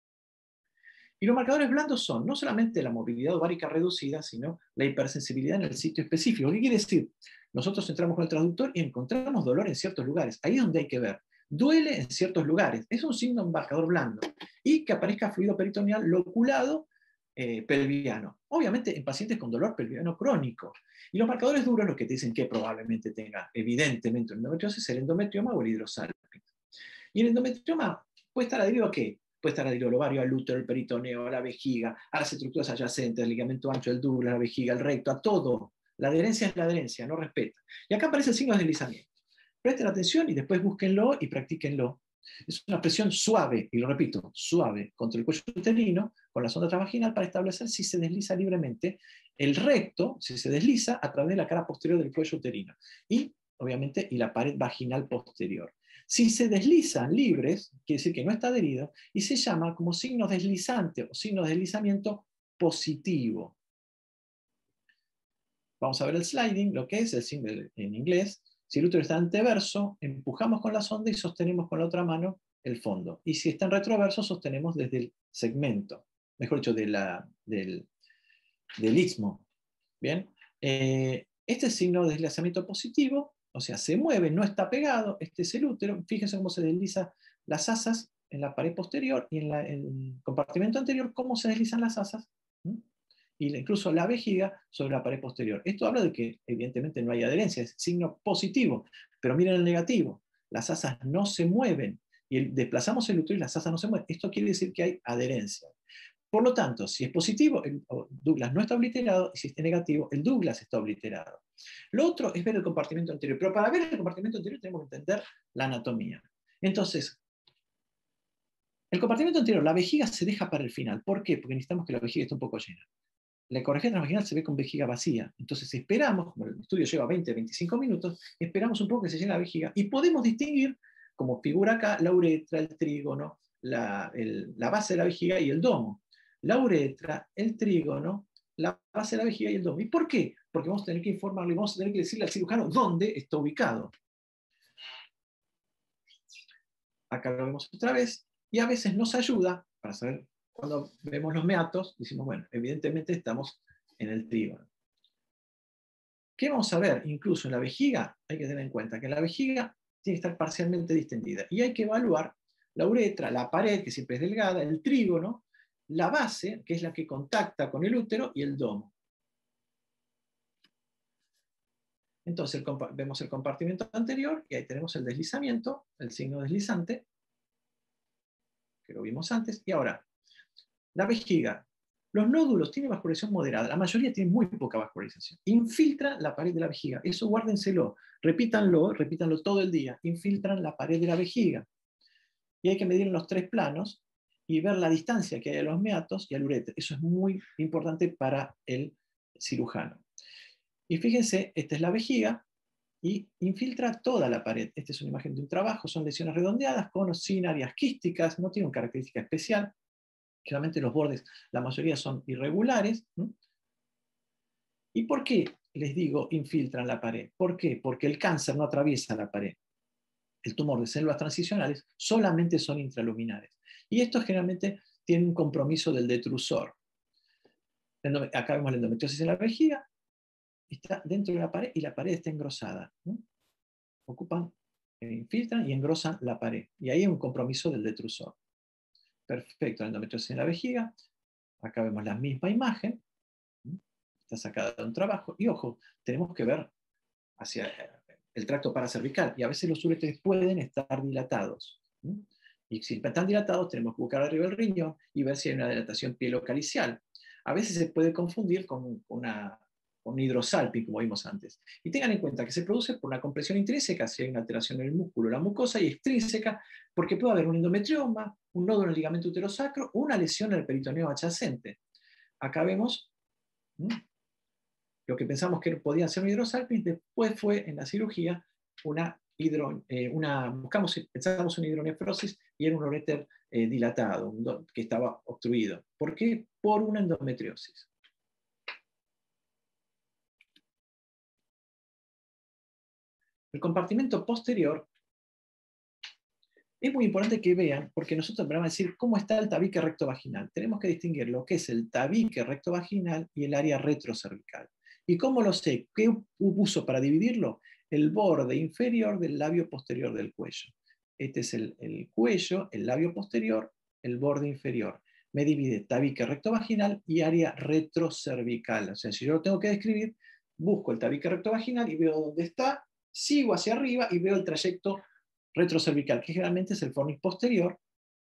Y los marcadores blandos son no solamente la movilidad ovárica reducida, sino la hipersensibilidad en el sitio específico. ¿Qué quiere decir? Nosotros entramos con el transductor y encontramos dolor en ciertos lugares. Ahí es donde hay que ver. Duele en ciertos lugares. Es un signo marcador blando. Y que aparezca fluido peritoneal loculado pelviano. Obviamente en pacientes con dolor pelviano crónico. Y los marcadores duros, los que te dicen que probablemente tenga evidentemente una endometriosis, es el endometrioma o el hidrosalpingo. Y el endometrioma puede estar adherido a qué? Puede estar adherido al ovario, al útero, al peritoneo, a la vejiga, a las estructuras adyacentes, al ligamento ancho, al Douglas, la vejiga, al recto, a todo. La adherencia es la adherencia, no respeta. Y acá aparece el signo de deslizamiento. Presten atención y después búsquenlo y practíquenlo. Es una presión suave, y lo repito, suave, contra el cuello uterino, con la sonda transvaginal para establecer si se desliza libremente el recto, si se desliza a través de la cara posterior del cuello uterino. Y, obviamente, y la pared vaginal posterior. Si se deslizan libres, quiere decir que no está adherido, y se llama como signo deslizante o signo de deslizamiento positivo. Vamos a ver el sliding, lo que es el signo en inglés. Si el útero está anteverso, empujamos con la sonda y sostenemos con la otra mano el fondo. Y si está en retroverso, sostenemos desde el segmento, mejor dicho, del istmo. ¿Bien? Este es signo de deslizamiento positivo, o sea, se mueve, no está pegado, este es el útero. Fíjense cómo se desliza las asas en la pared posterior y en el compartimento anterior, cómo se deslizan las asas. Y incluso la vejiga sobre la pared posterior. Esto habla de que evidentemente no hay adherencia, es signo positivo, pero miren el negativo, las asas no se mueven, y desplazamos el útero y las asas no se mueven. Esto quiere decir que hay adherencia. Por lo tanto, si es positivo, el Douglas no está obliterado, y si es negativo, el Douglas está obliterado. Lo otro es ver el compartimento anterior, pero para ver el compartimento anterior tenemos que entender la anatomía. Entonces, el compartimento anterior, la vejiga se deja para el final. ¿Por qué? Porque necesitamos que la vejiga esté un poco llena. La ecografía transvaginal se ve con vejiga vacía. Entonces esperamos, como el estudio lleva 20-25 minutos, esperamos un poco que se llene la vejiga y podemos distinguir, como figura acá, la uretra, el trígono, la base de la vejiga y el domo. La uretra, el trígono, la base de la vejiga y el domo. ¿Y por qué? Porque vamos a tener que informarle, vamos a tener que decirle al cirujano dónde está ubicado. Acá lo vemos otra vez y a veces nos ayuda para saber. Cuando vemos los meatos, decimos, bueno, evidentemente estamos en el trígono. ¿Qué vamos a ver? Incluso en la vejiga, hay que tener en cuenta que la vejiga tiene que estar parcialmente distendida. Y hay que evaluar la uretra, la pared, que siempre es delgada, el trígono, la base, que es la que contacta con el útero, y el domo. Entonces vemos el compartimento anterior, y ahí tenemos el deslizamiento, el signo deslizante, que lo vimos antes. Y ahora, la vejiga. Los nódulos tienen vascularización moderada, la mayoría tienen muy poca vascularización. Infiltran la pared de la vejiga, eso guárdenselo, repítanlo todo el día, infiltran la pared de la vejiga. Y hay que medir en los 3 planos y ver la distancia que hay a los meatos y al ureter. Eso es muy importante para el cirujano. Y fíjense, esta es la vejiga y infiltra toda la pared. Esta es una imagen de un trabajo, son lesiones redondeadas con o sin áreas quísticas, no tienen característica especial. Generalmente los bordes, la mayoría son irregulares. ¿Y por qué les digo infiltran la pared? ¿Por qué? Porque el cáncer no atraviesa la pared. El tumor de células transicionales solamente son intraluminares. Y estos generalmente tienen un compromiso del detrusor. Acá vemos la endometriosis en la vejiga, está dentro de la pared y la pared está engrosada. Ocupan, infiltran y engrosan la pared. Y ahí hay un compromiso del detrusor. Perfecto, la endometriosis en la vejiga. Acá vemos la misma imagen. Está sacada de un trabajo. Y ojo, tenemos que ver hacia el tracto paracervical. Y a veces los uréteres pueden estar dilatados. Y si están dilatados, tenemos que buscar arriba del riñón y ver si hay una dilatación pielocalicial. A veces se puede confundir con un hidrosalpingo, como vimos antes. Y tengan en cuenta que se produce por una compresión intrínseca, si hay una alteración en el músculo, la mucosa, y extrínseca, porque puede haber un endometrioma, un nódulo en el ligamento uterosacro o una lesión en el peritoneo adyacente. Acá vemos lo que pensamos que podía ser un hidrosalpingo, después fue en la cirugía pensamos una hidronefrosis y era un uréter dilatado, que estaba obstruido. ¿Por qué? Por una endometriosis. El compartimento posterior es muy importante que vean, porque nosotros vamos a decir cómo está el tabique rectovaginal. Tenemos que distinguir lo que es el tabique rectovaginal y el área retrocervical. ¿Y cómo lo sé? ¿Qué uso para dividirlo? El borde inferior del labio posterior del cuello. Este es el cuello, el labio posterior, el borde inferior. Me divide tabique rectovaginal y área retrocervical. O sea, si yo lo tengo que describir, busco el tabique rectovaginal y veo dónde está, sigo hacia arriba y veo el trayecto retrocervical, que generalmente es el fornix posterior.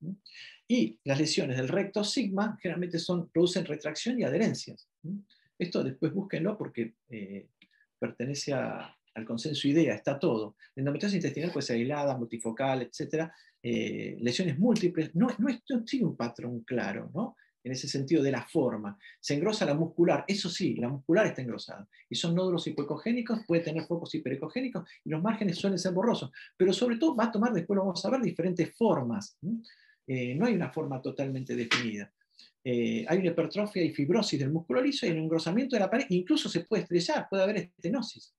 Y las lesiones del recto sigma generalmente producen retracción y adherencias. Esto después búsquenlo porque pertenece al consenso IDEA, está todo. La endometriosis intestinal puede ser aislada, multifocal, etc. Lesiones múltiples, no tiene un patrón claro, ¿no? En ese sentido de la forma. Se engrosa la muscular, eso sí, la muscular está engrosada. Y son nódulos hipoecogénicos, puede tener focos hiperecogénicos, y los márgenes suelen ser borrosos. Pero sobre todo va a tomar, después lo vamos a ver, diferentes formas. No hay una forma totalmente definida. Hay una hipertrofia y fibrosis del músculo liso y un engrosamiento de la pared, incluso se puede estrellar, puede haber estenosis.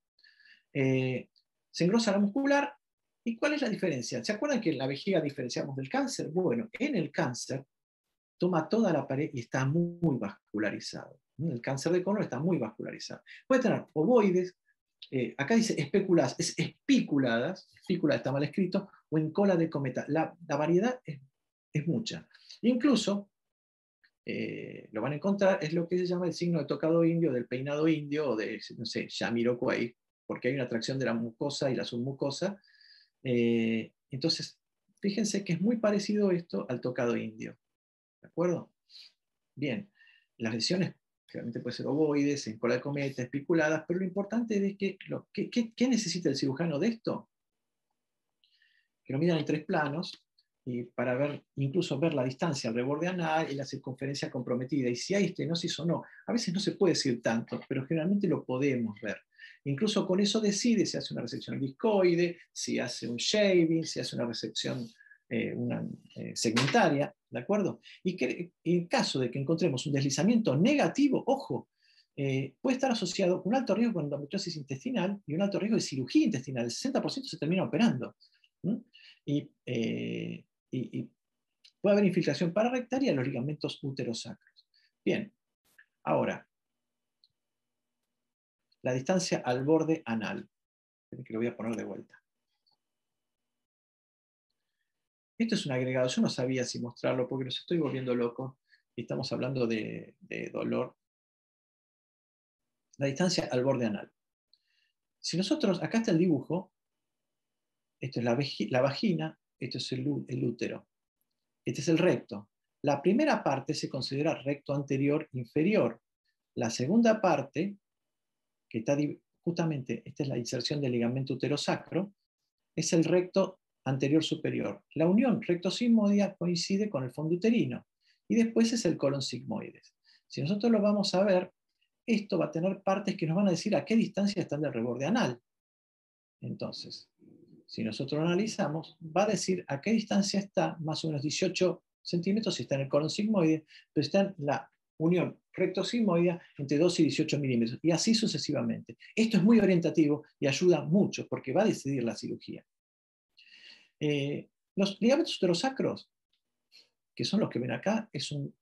Se engrosa la muscular. ¿Y cuál es la diferencia? ¿Se acuerdan que en la vejiga diferenciamos del cáncer? Bueno, en el cáncer toma toda la pared y está muy vascularizado. El cáncer de colon está muy vascularizado. Puede tener ovoides, acá dice especuladas, es espiculadas, espícula está mal escrito, o en cola de cometa. La variedad es mucha. Incluso, lo van a encontrar, es lo que se llama el signo de tocado indio, del peinado indio, o de, no sé, Jamiroquai, porque hay una atracción de la mucosa y la submucosa. Entonces, fíjense que es muy parecido esto al tocado indio. ¿De acuerdo? Bien, las lesiones realmente pueden ser ovoides, en cola de cometa, espiculadas, pero lo importante es que, ¿qué necesita el cirujano de esto? Que lo midan en 3 planos, y para ver, incluso ver la distancia al reborde anal y la circunferencia comprometida, y si hay estenosis o no. A veces no se puede decir tanto, pero generalmente lo podemos ver. Incluso con eso decide si hace una resección discoide, si hace un shaving, si hace una resección segmentaria, ¿de acuerdo? Y que en caso de que encontremos un deslizamiento negativo, ojo, puede estar asociado con un alto riesgo de endometriosis intestinal y un alto riesgo de cirugía intestinal. El 60% se termina operando. Y puede haber infiltración pararrectal en los ligamentos uterosacros. Bien, ahora, la distancia al borde anal. Que lo voy a poner de vuelta. Esto es un agregado, yo no sabía si mostrarlo porque los estoy volviendo locos y estamos hablando de dolor. La distancia al borde anal. Si nosotros, acá está el dibujo, esto es la vagina, esto es el útero, este es el recto. La primera parte se considera recto anterior inferior. La segunda parte, que está justamente, esta es la inserción del ligamento uterosacro, es el recto anterior superior. La unión recto-sigmoidea coincide con el fondo uterino. Y después es el colon sigmoides. Si nosotros lo vamos a ver, esto va a tener partes que nos van a decir a qué distancia están del reborde anal. Entonces, si nosotros lo analizamos, va a decir a qué distancia está, más o menos 18 centímetros si está en el colon sigmoide, pero está en la unión recto-sigmoidea entre 2 y 18 milímetros, y así sucesivamente. Esto es muy orientativo y ayuda mucho porque va a decidir la cirugía. Los ligamentos uterosacros, que son los que ven acá, es un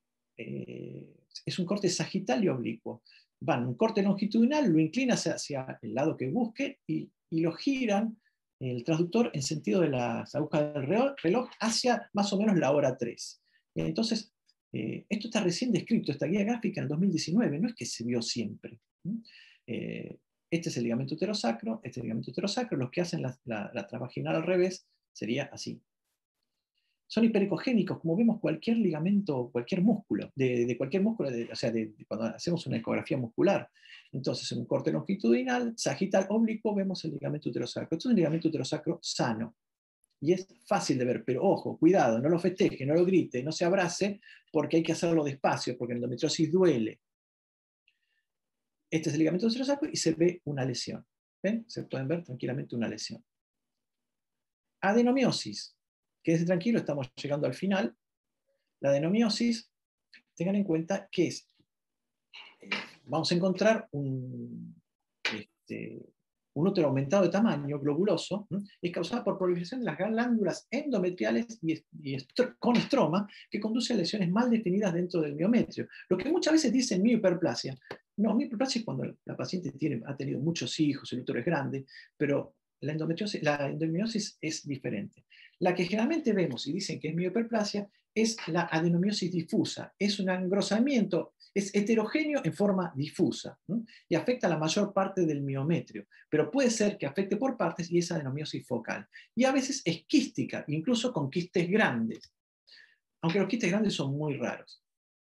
corte sagital y oblicuo. Van un corte longitudinal, lo inclina hacia el lado que busque y lo giran el transductor en sentido de las agujas del reloj hacia más o menos la hora 3. Entonces, esto está recién descrito, esta guía gráfica en 2019, no es que se vio siempre. Este es el ligamento uterosacro, este es el ligamento uterosacro, los que hacen la transvaginal al revés sería así. Son hiperecogénicos, como vemos cualquier ligamento, cualquier músculo, de cualquier músculo, o sea, cuando hacemos una ecografía muscular. Entonces, en un corte longitudinal, sagital, oblicuo, vemos el ligamento uterosacro. Esto es un ligamento uterosacro sano. Y es fácil de ver, pero ojo, cuidado, no lo festeje, no lo grite, no se abrace, porque hay que hacerlo despacio, porque la endometriosis duele. Este es el ligamento uterosacro y se ve una lesión. ¿Ven? Se pueden ver tranquilamente una lesión. Adenomiosis. Quédese tranquilo, estamos llegando al final. La adenomiosis, tengan en cuenta que es, vamos a encontrar un útero aumentado de tamaño, globuloso, es causada por proliferación de las glándulas endometriales con estroma, que conduce a lesiones mal definidas dentro del miometrio. Lo que muchas veces dicen miohiperplasia. No, miohiperplasia es cuando la paciente ha tenido muchos hijos, el útero es grande, pero la endometriosis es diferente. La que generalmente vemos y dicen que es miohiperplasia es la adenomiosis difusa. Es un engrosamiento, es heterogéneo en forma difusa, ¿no? Y afecta a la mayor parte del miometrio, pero puede ser que afecte por partes y es adenomiosis focal. Y a veces es quística, incluso con quistes grandes, aunque los quistes grandes son muy raros.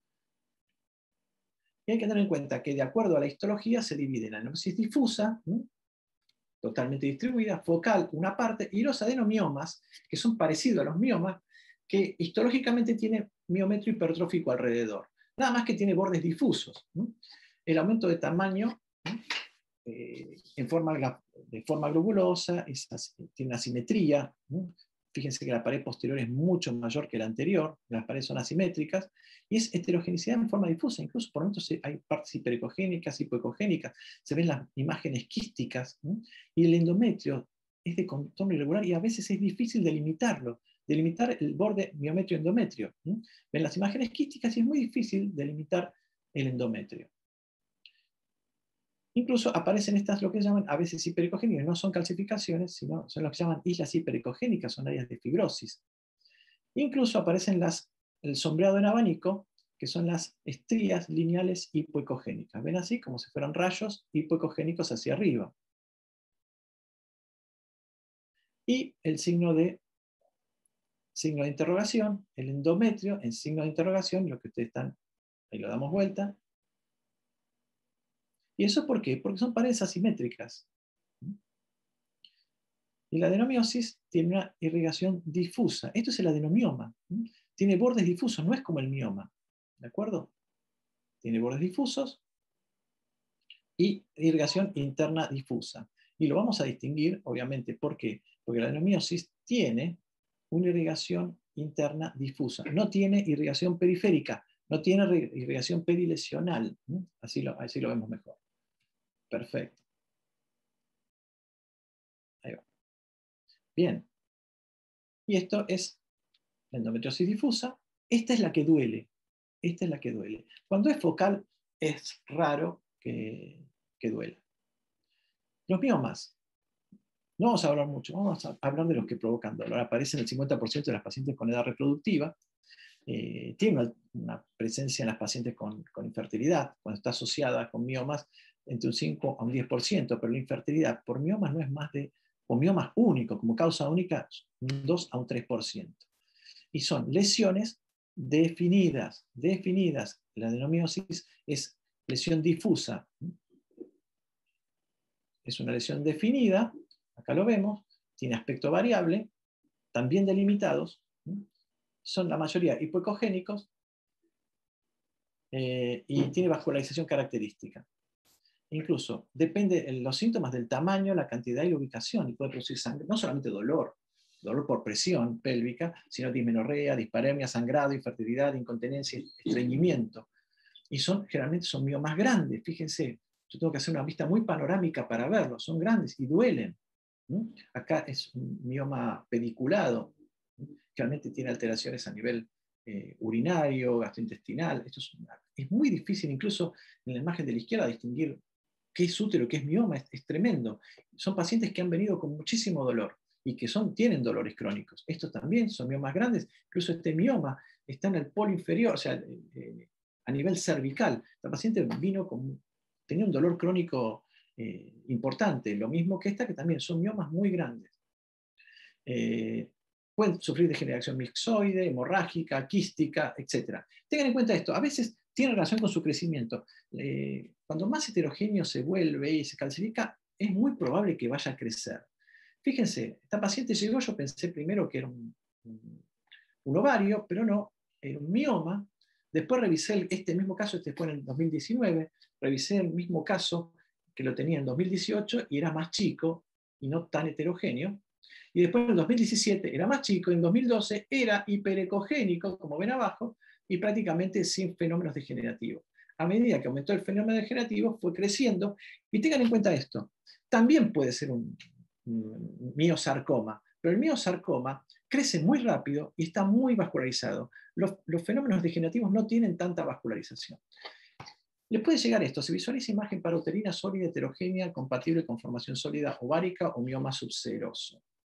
Y hay que tener en cuenta que de acuerdo a la histología se divide en adenomiosis difusa, ¿no?, totalmente distribuida, focal una parte, y los adenomiomas, que son parecidos a los miomas, que histológicamente tienen miometrio hipertrófico alrededor, nada más que tiene bordes difusos, ¿no? El aumento de tamaño, ¿no?, de forma globulosa, tiene una simetría, ¿no? Fíjense que la pared posterior es mucho mayor que la anterior, las paredes son asimétricas, y es heterogeneidad en forma difusa, incluso por momentos hay partes hiperecogénicas, hipoecogénicas, se ven las imágenes quísticas, ¿no? Y el endometrio es de contorno irregular y a veces es difícil delimitarlo, delimitar el borde miometrio-endometrio, ¿no? Ven las imágenes quísticas y es muy difícil delimitar el endometrio. Incluso aparecen estas, lo que llaman a veces hiperecogénicas, no son calcificaciones, sino son lo que llaman islas hiperecogénicas, son áreas de fibrosis. Incluso aparecen el sombreado en abanico, que son las estrías lineales hipoecogénicas. ¿Ven así? Como si fueran rayos hipoecogénicos hacia arriba. Y el signo de interrogación, el endometrio en signo de interrogación, lo que ustedes están, ahí lo damos vuelta. ¿Y eso por qué? Porque son paredes asimétricas. Y la adenomiosis tiene una irrigación difusa. Esto es el adenomioma. Tiene bordes difusos, no es como el mioma. ¿De acuerdo? Tiene bordes difusos y irrigación interna difusa. Y lo vamos a distinguir, obviamente, ¿por qué? Porque la adenomiosis tiene una irrigación interna difusa. No tiene irrigación periférica, no tiene irrigación perilesional. Así lo vemos mejor. Perfecto. Ahí va. Bien. Y esto es la endometriosis difusa. Esta es la que duele. Esta es la que duele. Cuando es focal, es raro que duela. Los miomas. No vamos a hablar mucho, vamos a hablar de los que provocan dolor. Aparecen el 50% de las pacientes con edad reproductiva. Tiene una presencia en las pacientes con infertilidad, cuando está asociada con miomas, entre un 5 a un 10%, pero la infertilidad por miomas no es más de, o miomas únicos, como causa única, un 2 a un 3%. Y son lesiones definidas. La adenomiosis es lesión difusa. Es una lesión definida, acá lo vemos, tiene aspecto variable, también delimitados, son la mayoría hipoecogénicos y tiene vascularización característica. Incluso depende los síntomas del tamaño, la cantidad y la ubicación, y puede producir sangre, no solamente dolor por presión pélvica, sino dismenorrea, dispareunia, sangrado, infertilidad, incontinencia, estreñimiento. Y generalmente son miomas grandes, fíjense, yo tengo que hacer una vista muy panorámica para verlos, son grandes y duelen. Acá es un mioma pediculado, que realmente tiene alteraciones a nivel urinario, gastrointestinal. Esto es muy difícil, incluso en la imagen de la izquierda, distinguir qué es útero, qué es mioma, es tremendo. Son pacientes que han venido con muchísimo dolor y que tienen dolores crónicos. Estos también son miomas grandes, incluso este mioma está en el polo inferior, o sea, a nivel cervical. La paciente tenía un dolor crónico importante, lo mismo que esta, que también son miomas muy grandes. Pueden sufrir degeneración mixoide, hemorrágica, quística, etc. Tengan en cuenta esto, a veces tiene relación con su crecimiento. Cuando más heterogéneo se vuelve y se calcifica, es muy probable que vaya a crecer. Fíjense, esta paciente llegó, yo pensé primero que era un ovario, pero no, era un mioma. Después revisé este mismo caso, este fue en el 2019, revisé el mismo caso que lo tenía en 2018 y era más chico y no tan heterogéneo. Y después en el 2017 era más chico, en 2012 era hiperecogénico, como ven abajo, y prácticamente sin fenómenos degenerativos. A medida que aumentó el fenómeno degenerativo, fue creciendo. Y tengan en cuenta esto, también puede ser un miosarcoma, pero el miosarcoma crece muy rápido y está muy vascularizado. Los fenómenos degenerativos no tienen tanta vascularización. Les puede llegar esto, se visualiza imagen parouterina sólida heterogénea compatible con formación sólida ovárica o mioma subseroso.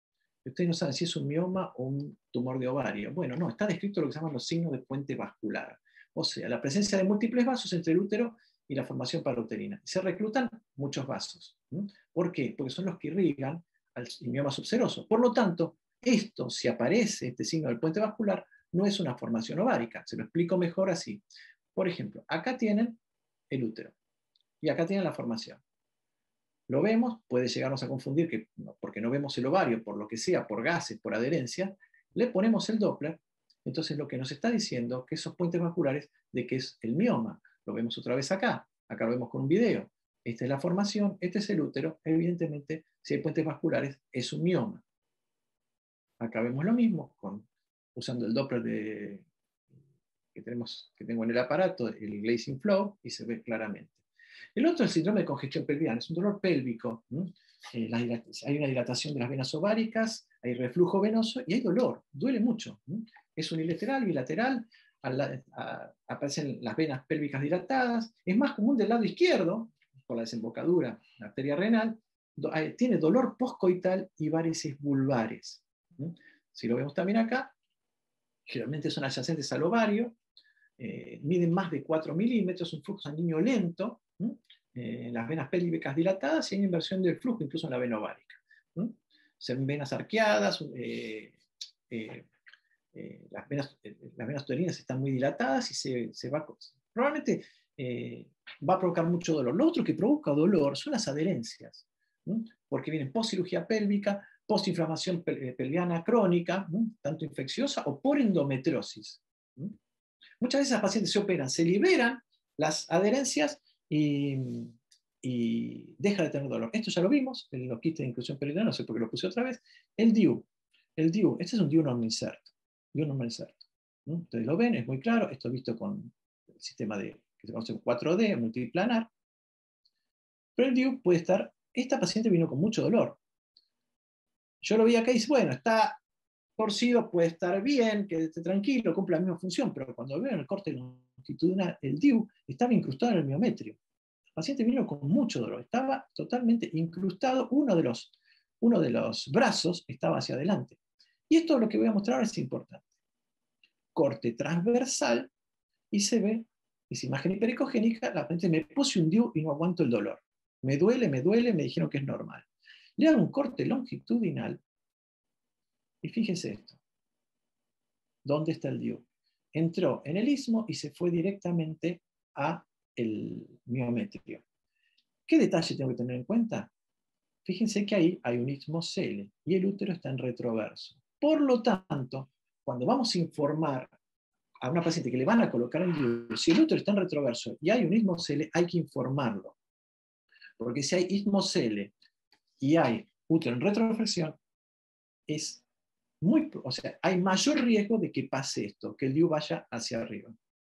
Ustedes no saben si es un mioma o un tumor de ovario. Bueno, no, está descrito lo que se llaman los signos de puente vascular. O sea, la presencia de múltiples vasos entre el útero y la formación parauterina. Se reclutan muchos vasos. ¿Por qué? Porque son los que irrigan al mioma subseroso. Por lo tanto, esto, si aparece este signo del puente vascular, no es una formación ovárica. Se lo explico mejor así. Por ejemplo, acá tienen el útero y acá tienen la formación. Lo vemos, puede llegarnos a confundir que, porque no vemos el ovario, por lo que sea, por gases, por adherencia, le ponemos el Doppler, entonces lo que nos está diciendo que esos puentes vasculares de que es el mioma. Lo vemos otra vez acá lo vemos con un video. Esta es la formación, este es el útero, evidentemente, si hay puentes vasculares, es un mioma. Acá vemos lo mismo, usando el Doppler que tengo en el aparato, el Glazing Flow, y se ve claramente. El otro es el síndrome de congestión pelviana, es un dolor pélvico. Hay una dilatación de las venas ováricas, hay reflujo venoso y hay dolor, duele mucho. Es unilateral, bilateral, aparecen las venas pélvicas dilatadas, es más común del lado izquierdo, por la desembocadura, la arteria renal, tiene dolor postcoital y varices vulvares. Si lo vemos también acá, generalmente son adyacentes al ovario, miden más de 4 milímetros, un flujo sanguíneo lento, las venas pélvicas dilatadas y hay inversión del flujo, incluso en la vena ovárica. Se ven venas arqueadas, las venas uterinas están muy dilatadas y probablemente va a provocar mucho dolor. Lo otro que provoca dolor son las adherencias, porque vienen post-cirugía pélvica, post-inflamación pelviana crónica, tanto infecciosa o por endometriosis. Muchas veces las pacientes se operan, se liberan las adherencias y deja de tener dolor. Esto ya lo vimos en los kits de inclusión peritoneal, no sé por qué lo puse otra vez. El DIU, este es un DIU normal inserto. Ustedes lo ven, es muy claro, esto visto con el sistema que se conoce 4D, multiplanar. Pero el DIU puede estar, esta paciente vino con mucho dolor. Yo lo vi acá y dice, bueno, está torcido, puede estar bien, que esté tranquilo, cumple la misma función, pero cuando veo en el corte longitudinal, el DIU estaba incrustado en el miometrio. El paciente vino con mucho dolor, estaba totalmente incrustado, uno de los brazos estaba hacia adelante. Y esto lo que voy a mostrar ahora es importante. Corte transversal y se ve, esa imagen hipericogénica, la paciente me puse un DIU y no aguanto el dolor. Me duele, me dijeron que es normal. Le hago un corte longitudinal y fíjese esto. ¿Dónde está el DIU? Entró en el istmo y se fue directamente a el miometrio. ¿Qué detalle tengo que tener en cuenta? Fíjense que ahí hay un istmo cele y el útero está en retroverso. Por lo tanto, cuando vamos a informar a una paciente que le van a colocar el DIU, si el útero está en retroverso y hay un istmo cele, hay que informarlo. Porque si hay istmo cele y hay útero en retroflexión, hay mayor riesgo de que pase esto, que el DIU vaya hacia arriba.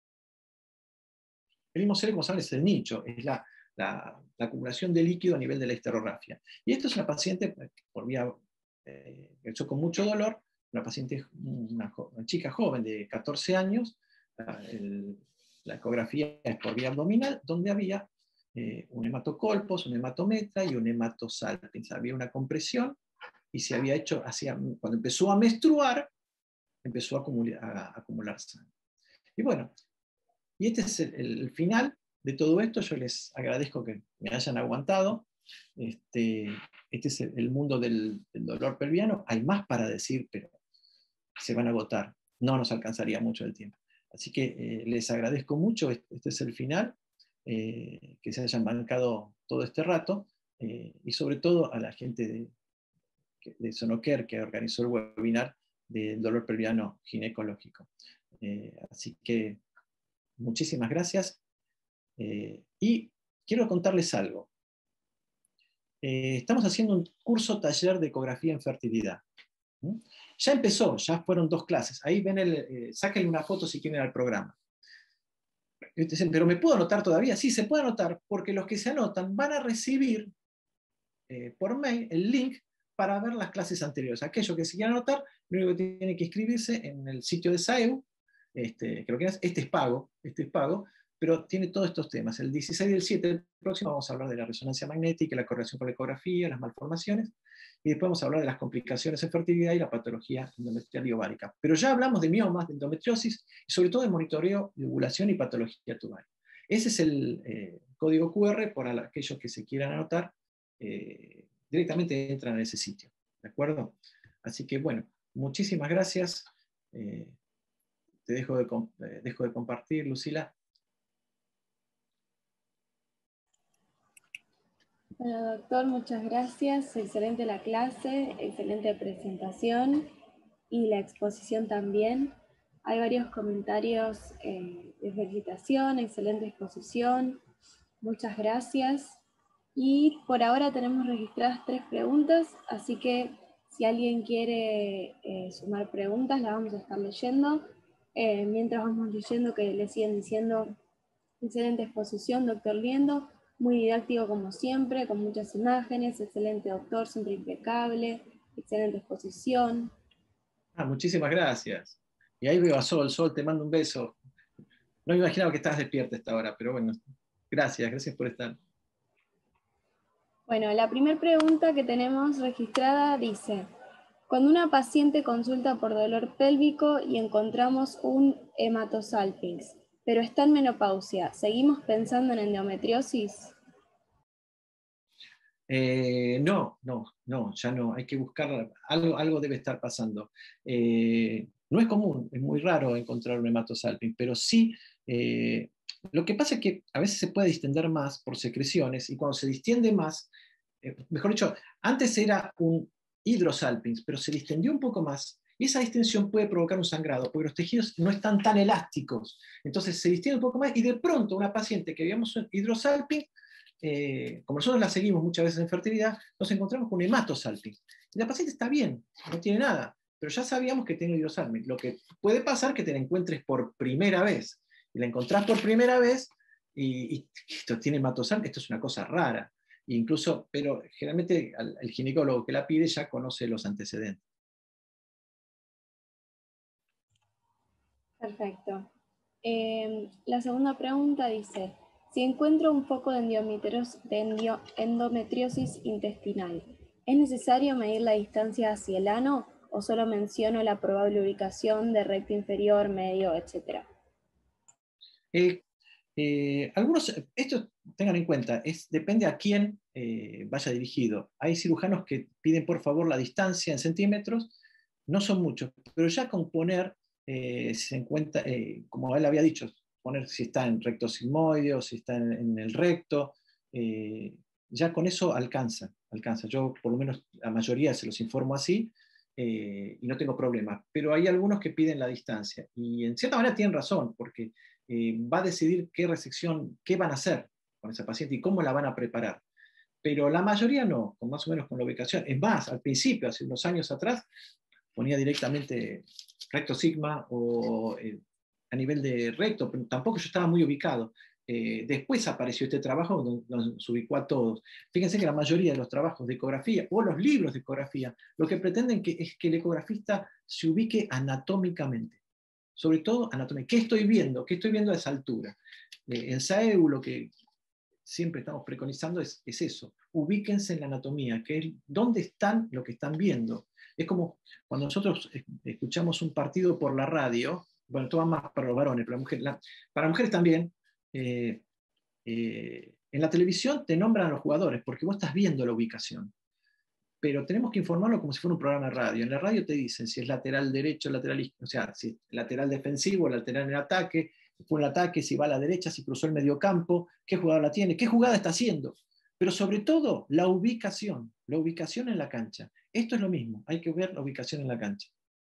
El istmo cele, como saben, es el nicho, es la acumulación de líquido a nivel de la histerografia. Y esto es una paciente, que hecho con mucho dolor, una chica joven de 14 años, la ecografía es por vía abdominal, donde había un hematocolpos, un hematometra y un hematosalpinx. Había una compresión y se había hecho, cuando empezó a menstruar, empezó a acumular sangre. Y bueno, y este es el final de todo esto. Yo les agradezco que me hayan aguantado. Este es el mundo del dolor pelviano. Hay más para decir, pero se van a agotar. No nos alcanzaría mucho el tiempo. Así que les agradezco mucho. Este es el final. Que se hayan bancado todo este rato. Y sobre todo a la gente de Sonoker que organizó el webinar del dolor pelviano ginecológico. Así que muchísimas gracias. Y quiero contarles algo. Estamos haciendo un curso taller de ecografía en fertilidad. Ya empezó, ya fueron 2 clases. Ahí ven sáquenle una foto si quieren al programa. Dicen, ¿pero me puedo anotar todavía? Sí, se puede anotar, porque los que se anotan van a recibir por mail el link para ver las clases anteriores. Aquellos que se quieran anotar, lo único que tienen que inscribirse en el sitio de SAEU. Creo que este es pago, pero tiene todos estos temas. El 16 del 7 del próximo vamos a hablar de la resonancia magnética, la correlación con la ecografía, las malformaciones. y después vamos a hablar de las complicaciones en fertilidad y la patología endometrial y ovárica. Pero ya hablamos de miomas, de endometriosis, y sobre todo de monitoreo de ovulación y patología tubaria. Ese es el código QR, por aquellos que se quieran anotar, directamente entran en ese sitio, ¿de acuerdo? Así que bueno, muchísimas gracias. Te dejo de compartir, Lucila. Bueno, doctor, muchas gracias. Excelente la clase, excelente presentación y la exposición también. Hay varios comentarios de felicitación, excelente exposición. Muchas gracias. Y por ahora tenemos registradas 3 preguntas, así que si alguien quiere sumar preguntas, las vamos a estar leyendo. Mientras vamos leyendo, que le siguen diciendo: excelente exposición, doctor Liendo, muy didáctico como siempre, con muchas imágenes, excelente doctor, siempre impecable, excelente exposición. Muchísimas gracias. Y ahí veo a Sol, te mando un beso. No me imaginaba que estabas despierta a esta hora, pero bueno, gracias por estar. Bueno, la primera pregunta que tenemos registrada dice: cuando una paciente consulta por dolor pélvico y encontramos un hematosalpinx, pero está en menopausia, ¿seguimos pensando en endometriosis? No, ya no, hay que buscar, algo debe estar pasando. No es común, es muy raro encontrar un hematosalpinx, pero sí, lo que pasa es que a veces se puede distender más por secreciones, y cuando se distiende más, mejor dicho, antes era un hidrosalpinx, pero se distendió un poco más, y esa distensión puede provocar un sangrado, porque los tejidos no están tan elásticos, entonces se distiende un poco más, y de pronto una paciente que veíamos un hidrosalpinx, como nosotros la seguimos muchas veces en fertilidad, nos encontramos con un hematosalpinx. Y la paciente está bien, no tiene nada, pero ya sabíamos que tiene hidrosalpinx. Lo que puede pasar es que te la encuentres por primera vez, y la encontrás por primera vez, y esto tiene hematosalpinx, esto es una cosa rara. Incluso, pero generalmente el ginecólogo que la pide ya conoce los antecedentes. Perfecto. La segunda pregunta dice: si encuentro un foco de endometriosis intestinal, ¿es necesario medir la distancia hacia el ano o solo menciono la probable ubicación de recto inferior, medio, etcétera? Esto tengan en cuenta, depende a quién vaya dirigido. Hay cirujanos que piden por favor la distancia en centímetros, no son muchos, pero ya con poner, si se encuentra, como él había dicho, poner si está en recto sigmoide o si está en el recto, ya con eso alcanza. Yo por lo menos la mayoría se los informo así, y no tengo problema, pero hay algunos que piden la distancia, y en cierta manera tienen razón, porque va a decidir qué resección, qué van a hacer con esa paciente y cómo la van a preparar. Pero la mayoría no, con más o menos con la ubicación. Es más, al principio, hace unos años atrás, ponía directamente recto sigma o a nivel de recto, pero tampoco yo estaba muy ubicado. Después apareció este trabajo donde nos ubicó a todos. Fíjense que la mayoría de los trabajos de ecografía o los libros de ecografía lo que pretenden es que el ecografista se ubique anatómicamente. Sobre todo anatomía. ¿Qué estoy viendo? ¿Qué estoy viendo a esa altura? En SAEU lo que siempre estamos preconizando es eso. Ubíquense en la anatomía, que es dónde están lo que están viendo. Es como cuando nosotros escuchamos un partido por la radio, bueno, esto va más para los varones, pero para mujeres también, en la televisión te nombran a los jugadores porque vos estás viendo la ubicación, pero tenemos que informarlo como si fuera un programa de radio. En la radio te dicen si es lateral derecho, lateral izquierdo, o sea, si es lateral defensivo, lateral en el ataque, fue un ataque, si va a la derecha, si cruzó el mediocampo, qué jugador la tiene, qué jugada está haciendo. Pero sobre todo, la ubicación en la cancha. Esto es lo mismo, hay que ver la ubicación en la cancha.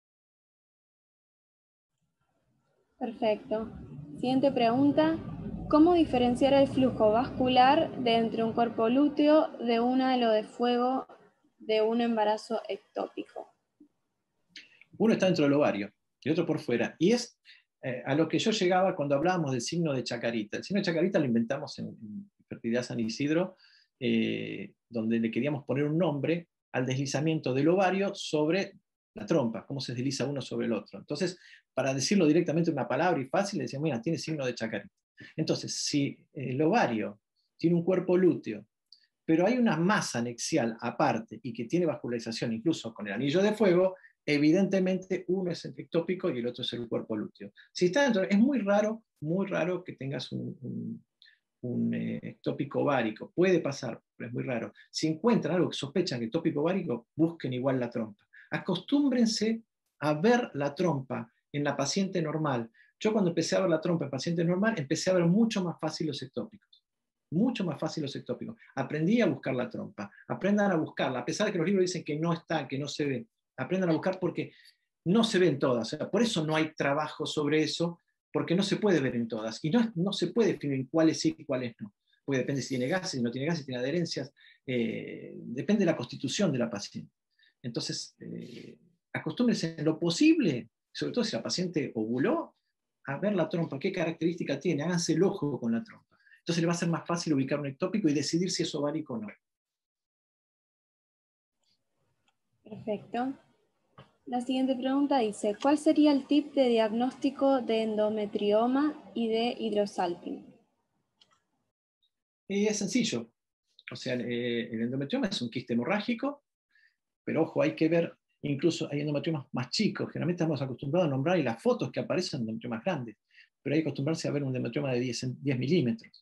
Perfecto. Siguiente pregunta: ¿cómo diferenciar el flujo vascular de entre un cuerpo lúteo de un halo de fuego de un embarazo ectópico? Uno está dentro del ovario y otro por fuera. Y es a lo que yo llegaba cuando hablábamos del signo de Chacarita. El signo de Chacarita lo inventamos en Fertilidad San Isidro, donde le queríamos poner un nombre al deslizamiento del ovario sobre la trompa, cómo se desliza uno sobre el otro. Entonces, para decirlo directamente en una palabra y fácil, le decíamos, mira, tiene signo de Chacarita. Entonces, si el ovario tiene un cuerpo lúteo pero hay una masa anexial aparte y que tiene vascularización incluso con el anillo de fuego, evidentemente uno es el ectópico y el otro es el cuerpo lúteo. Si está dentro, es muy raro que tengas un ectópico ovárico. Puede pasar, pero es muy raro. Si encuentran algo que sospechan que ectópico ovárico, busquen igual la trompa. Acostúmbrense a ver la trompa en la paciente normal. Yo cuando empecé a ver la trompa en paciente normal, empecé a ver mucho más fácil los ectópicos. Mucho más fácil los ectópicos. Aprendí a buscar la trompa. Aprendan a buscarla, a pesar de que los libros dicen que no está, que no se ve. Aprendan a buscar porque no se ven todas. O sea, por eso no hay trabajo sobre eso, porque no se puede ver en todas. Y no se puede definir cuáles sí y cuáles no. Porque depende si tiene gases, si no tiene gases, si tiene adherencias. Depende de la constitución de la paciente. Entonces, acostúmbrense en lo posible, sobre todo si la paciente ovuló, a ver la trompa, qué característica tiene, háganse el ojo con la trompa. Entonces le va a ser más fácil ubicar un ectópico y decidir si es ovárico o no. Perfecto. La siguiente pregunta dice, ¿cuál sería el tip de diagnóstico de endometrioma y de hidrosalping? Y es sencillo. O sea, el endometrioma es un quiste hemorrágico, pero ojo, hay que ver, incluso hay endometriomas más chicos, generalmente estamos acostumbrados a nombrar y las fotos que aparecen endometriomas grandes, pero hay que acostumbrarse a ver un endometrioma de 10 milímetros.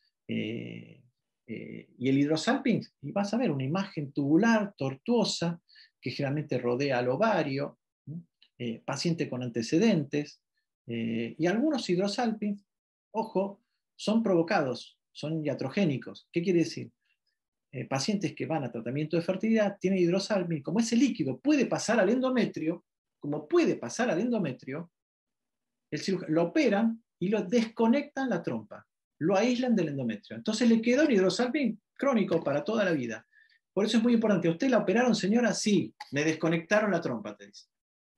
Y el hidrosalping, y vas a ver una imagen tubular, tortuosa, que generalmente rodea al ovario, paciente con antecedentes, y algunos hidrosalpings, ojo, son provocados, son iatrogénicos. ¿Qué quiere decir? Pacientes que van a tratamiento de fertilidad tienen hidrosalping, como ese líquido puede pasar al endometrio, como puede pasar al endometrio, lo operan y lo desconectan la trompa, lo aíslan del endometrio. Entonces le quedó un hidrosalping crónico para toda la vida. Por eso es muy importante. ¿A usted la operaron, señora? Sí, me desconectaron la trompa, te dice.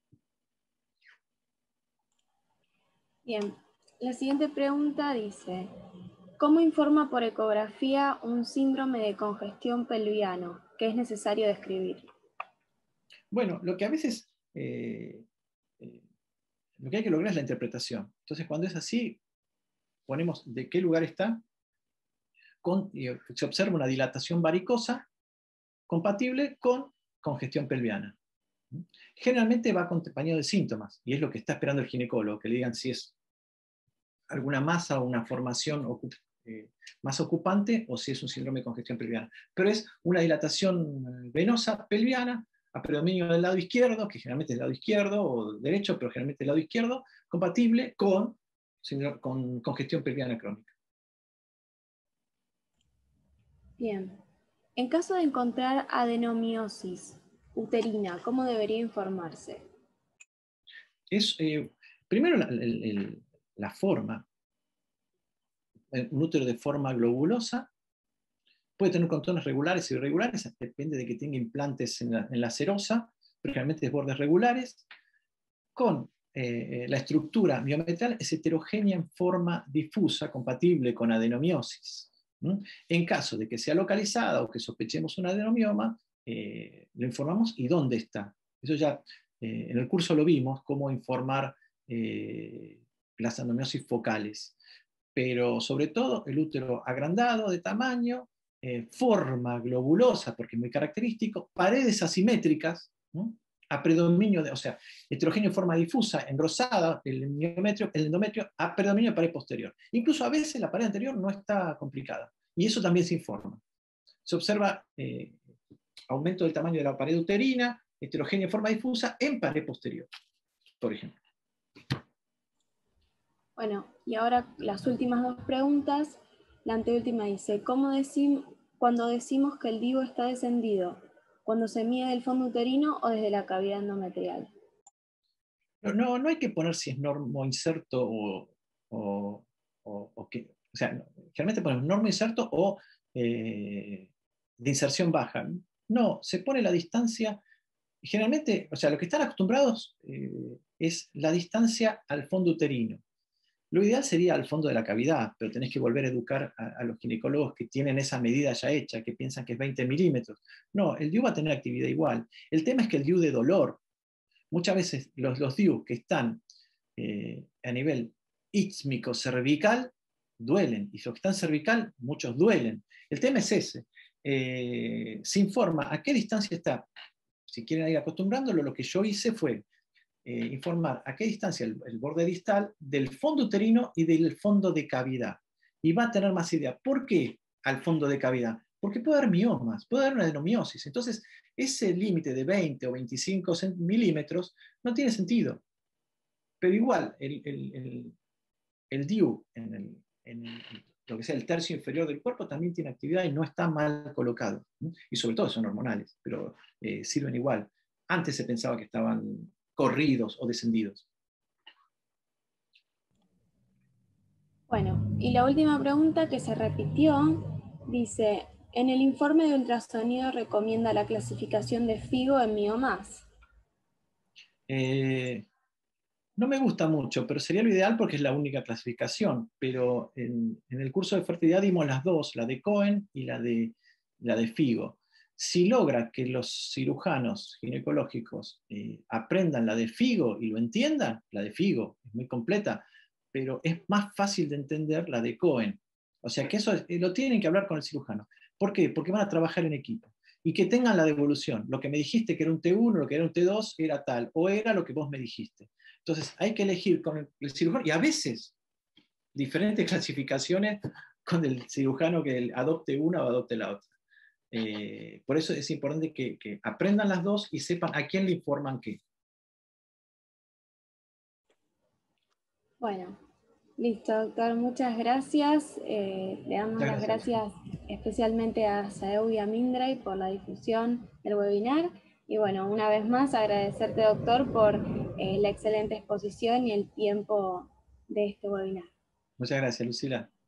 Bien, la siguiente pregunta dice, ¿cómo informa por ecografía un síndrome de congestión pelviano que es necesario describir? Bueno, lo que a veces lo que hay que lograr es la interpretación. Entonces, cuando es así, ponemos de qué lugar está, se observa una dilatación varicosa compatible con congestión pelviana. Generalmente va acompañado de síntomas, y es lo que está esperando el ginecólogo, que le digan si es alguna masa o una formación más ocupante o si es un síndrome de congestión pelviana. Pero es una dilatación venosa pelviana a predominio del lado izquierdo, que generalmente es el lado izquierdo o derecho, pero generalmente el lado izquierdo, compatible con congestión pelviana crónica. Bien. En caso de encontrar adenomiosis uterina, ¿cómo debería informarse? Es, primero, la forma. Un útero de forma globulosa puede tener contornos regulares e irregulares, depende de que tenga implantes en la serosa, pero generalmente es bordes regulares, con la estructura miometral es heterogénea en forma difusa, compatible con adenomiosis. En caso de que sea localizada o que sospechemos un adenomioma, lo informamos y dónde está. Eso ya en el curso lo vimos, cómo informar las adenomiosis focales. Pero sobre todo el útero agrandado de tamaño, forma globulosa, porque es muy característico, paredes asimétricas, ¿no? A predominio o sea, heterogéneo en forma difusa, engrosada, el endometrio, a predominio de pared posterior. Incluso a veces la pared anterior no está complicada, y eso también se informa. Se observa aumento del tamaño de la pared uterina, heterogéneo en forma difusa, en pared posterior, por ejemplo. Bueno, y ahora las últimas dos preguntas. La anteúltima dice, cuando decimos que el DIU está descendido? ¿Cuando se mide del fondo uterino o desde la cavidad endometrial? No hay que poner si es normoinserto o qué. O sea, generalmente ponemos normoinserto o de inserción baja. No, se pone la distancia. Generalmente, o sea, lo que están acostumbrados es la distancia al fondo uterino. Lo ideal sería al fondo de la cavidad, pero tenés que volver a educar a los ginecólogos que tienen esa medida ya hecha, que piensan que es 20 milímetros. No, el DIU va a tener actividad igual. El tema es que el DIU de dolor, muchas veces los DIU que están a nivel ísmico cervical duelen, y los que están cervical, muchos duelen. El tema es ese. se informa a qué distancia está. Si quieren ir acostumbrándolo, lo que yo hice fue informar a qué distancia el borde distal del fondo uterino y del fondo de cavidad. Y va a tener más idea. ¿Por qué al fondo de cavidad? Porque puede haber miomas, puede haber una adenomiosis. Entonces, ese límite de 20 o 25 milímetros no tiene sentido. Pero igual, el DIU en lo que sea el tercio inferior del cuerpo también tiene actividad y no está mal colocado, ¿no? Y sobre todo son hormonales, pero sirven igual. Antes se pensaba que estaban corridos o descendidos. Bueno, y la última pregunta que se repitió dice, en el informe de ultrasonido recomienda la clasificación de FIGO en miomas. No me gusta mucho, pero sería lo ideal porque es la única clasificación. Pero en el curso de fertilidad dimos las dos, la de Cohen y la de FIGO. Si logra que los cirujanos ginecológicos aprendan la de FIGO y lo entiendan, la de FIGO es muy completa, pero es más fácil de entender la de Cohen. O sea que eso lo tienen que hablar con el cirujano. ¿Por qué? Porque van a trabajar en equipo. Y que tengan la devolución. Lo que me dijiste que era un T1, lo que era un T2, era tal, o era lo que vos me dijiste. Entonces hay que elegir con el cirujano, y a veces diferentes clasificaciones con el cirujano que adopte una o adopte la otra. Por eso es importante que aprendan las dos y sepan a quién le informan qué. Bueno, listo, doctor, muchas gracias. Le damos Muchas las gracias. gracias especialmente a Saeu y a Mindray por la difusión del webinar. Y bueno, una vez más agradecerte, doctor, por la excelente exposición y el tiempo de este webinar. Muchas gracias, Lucila.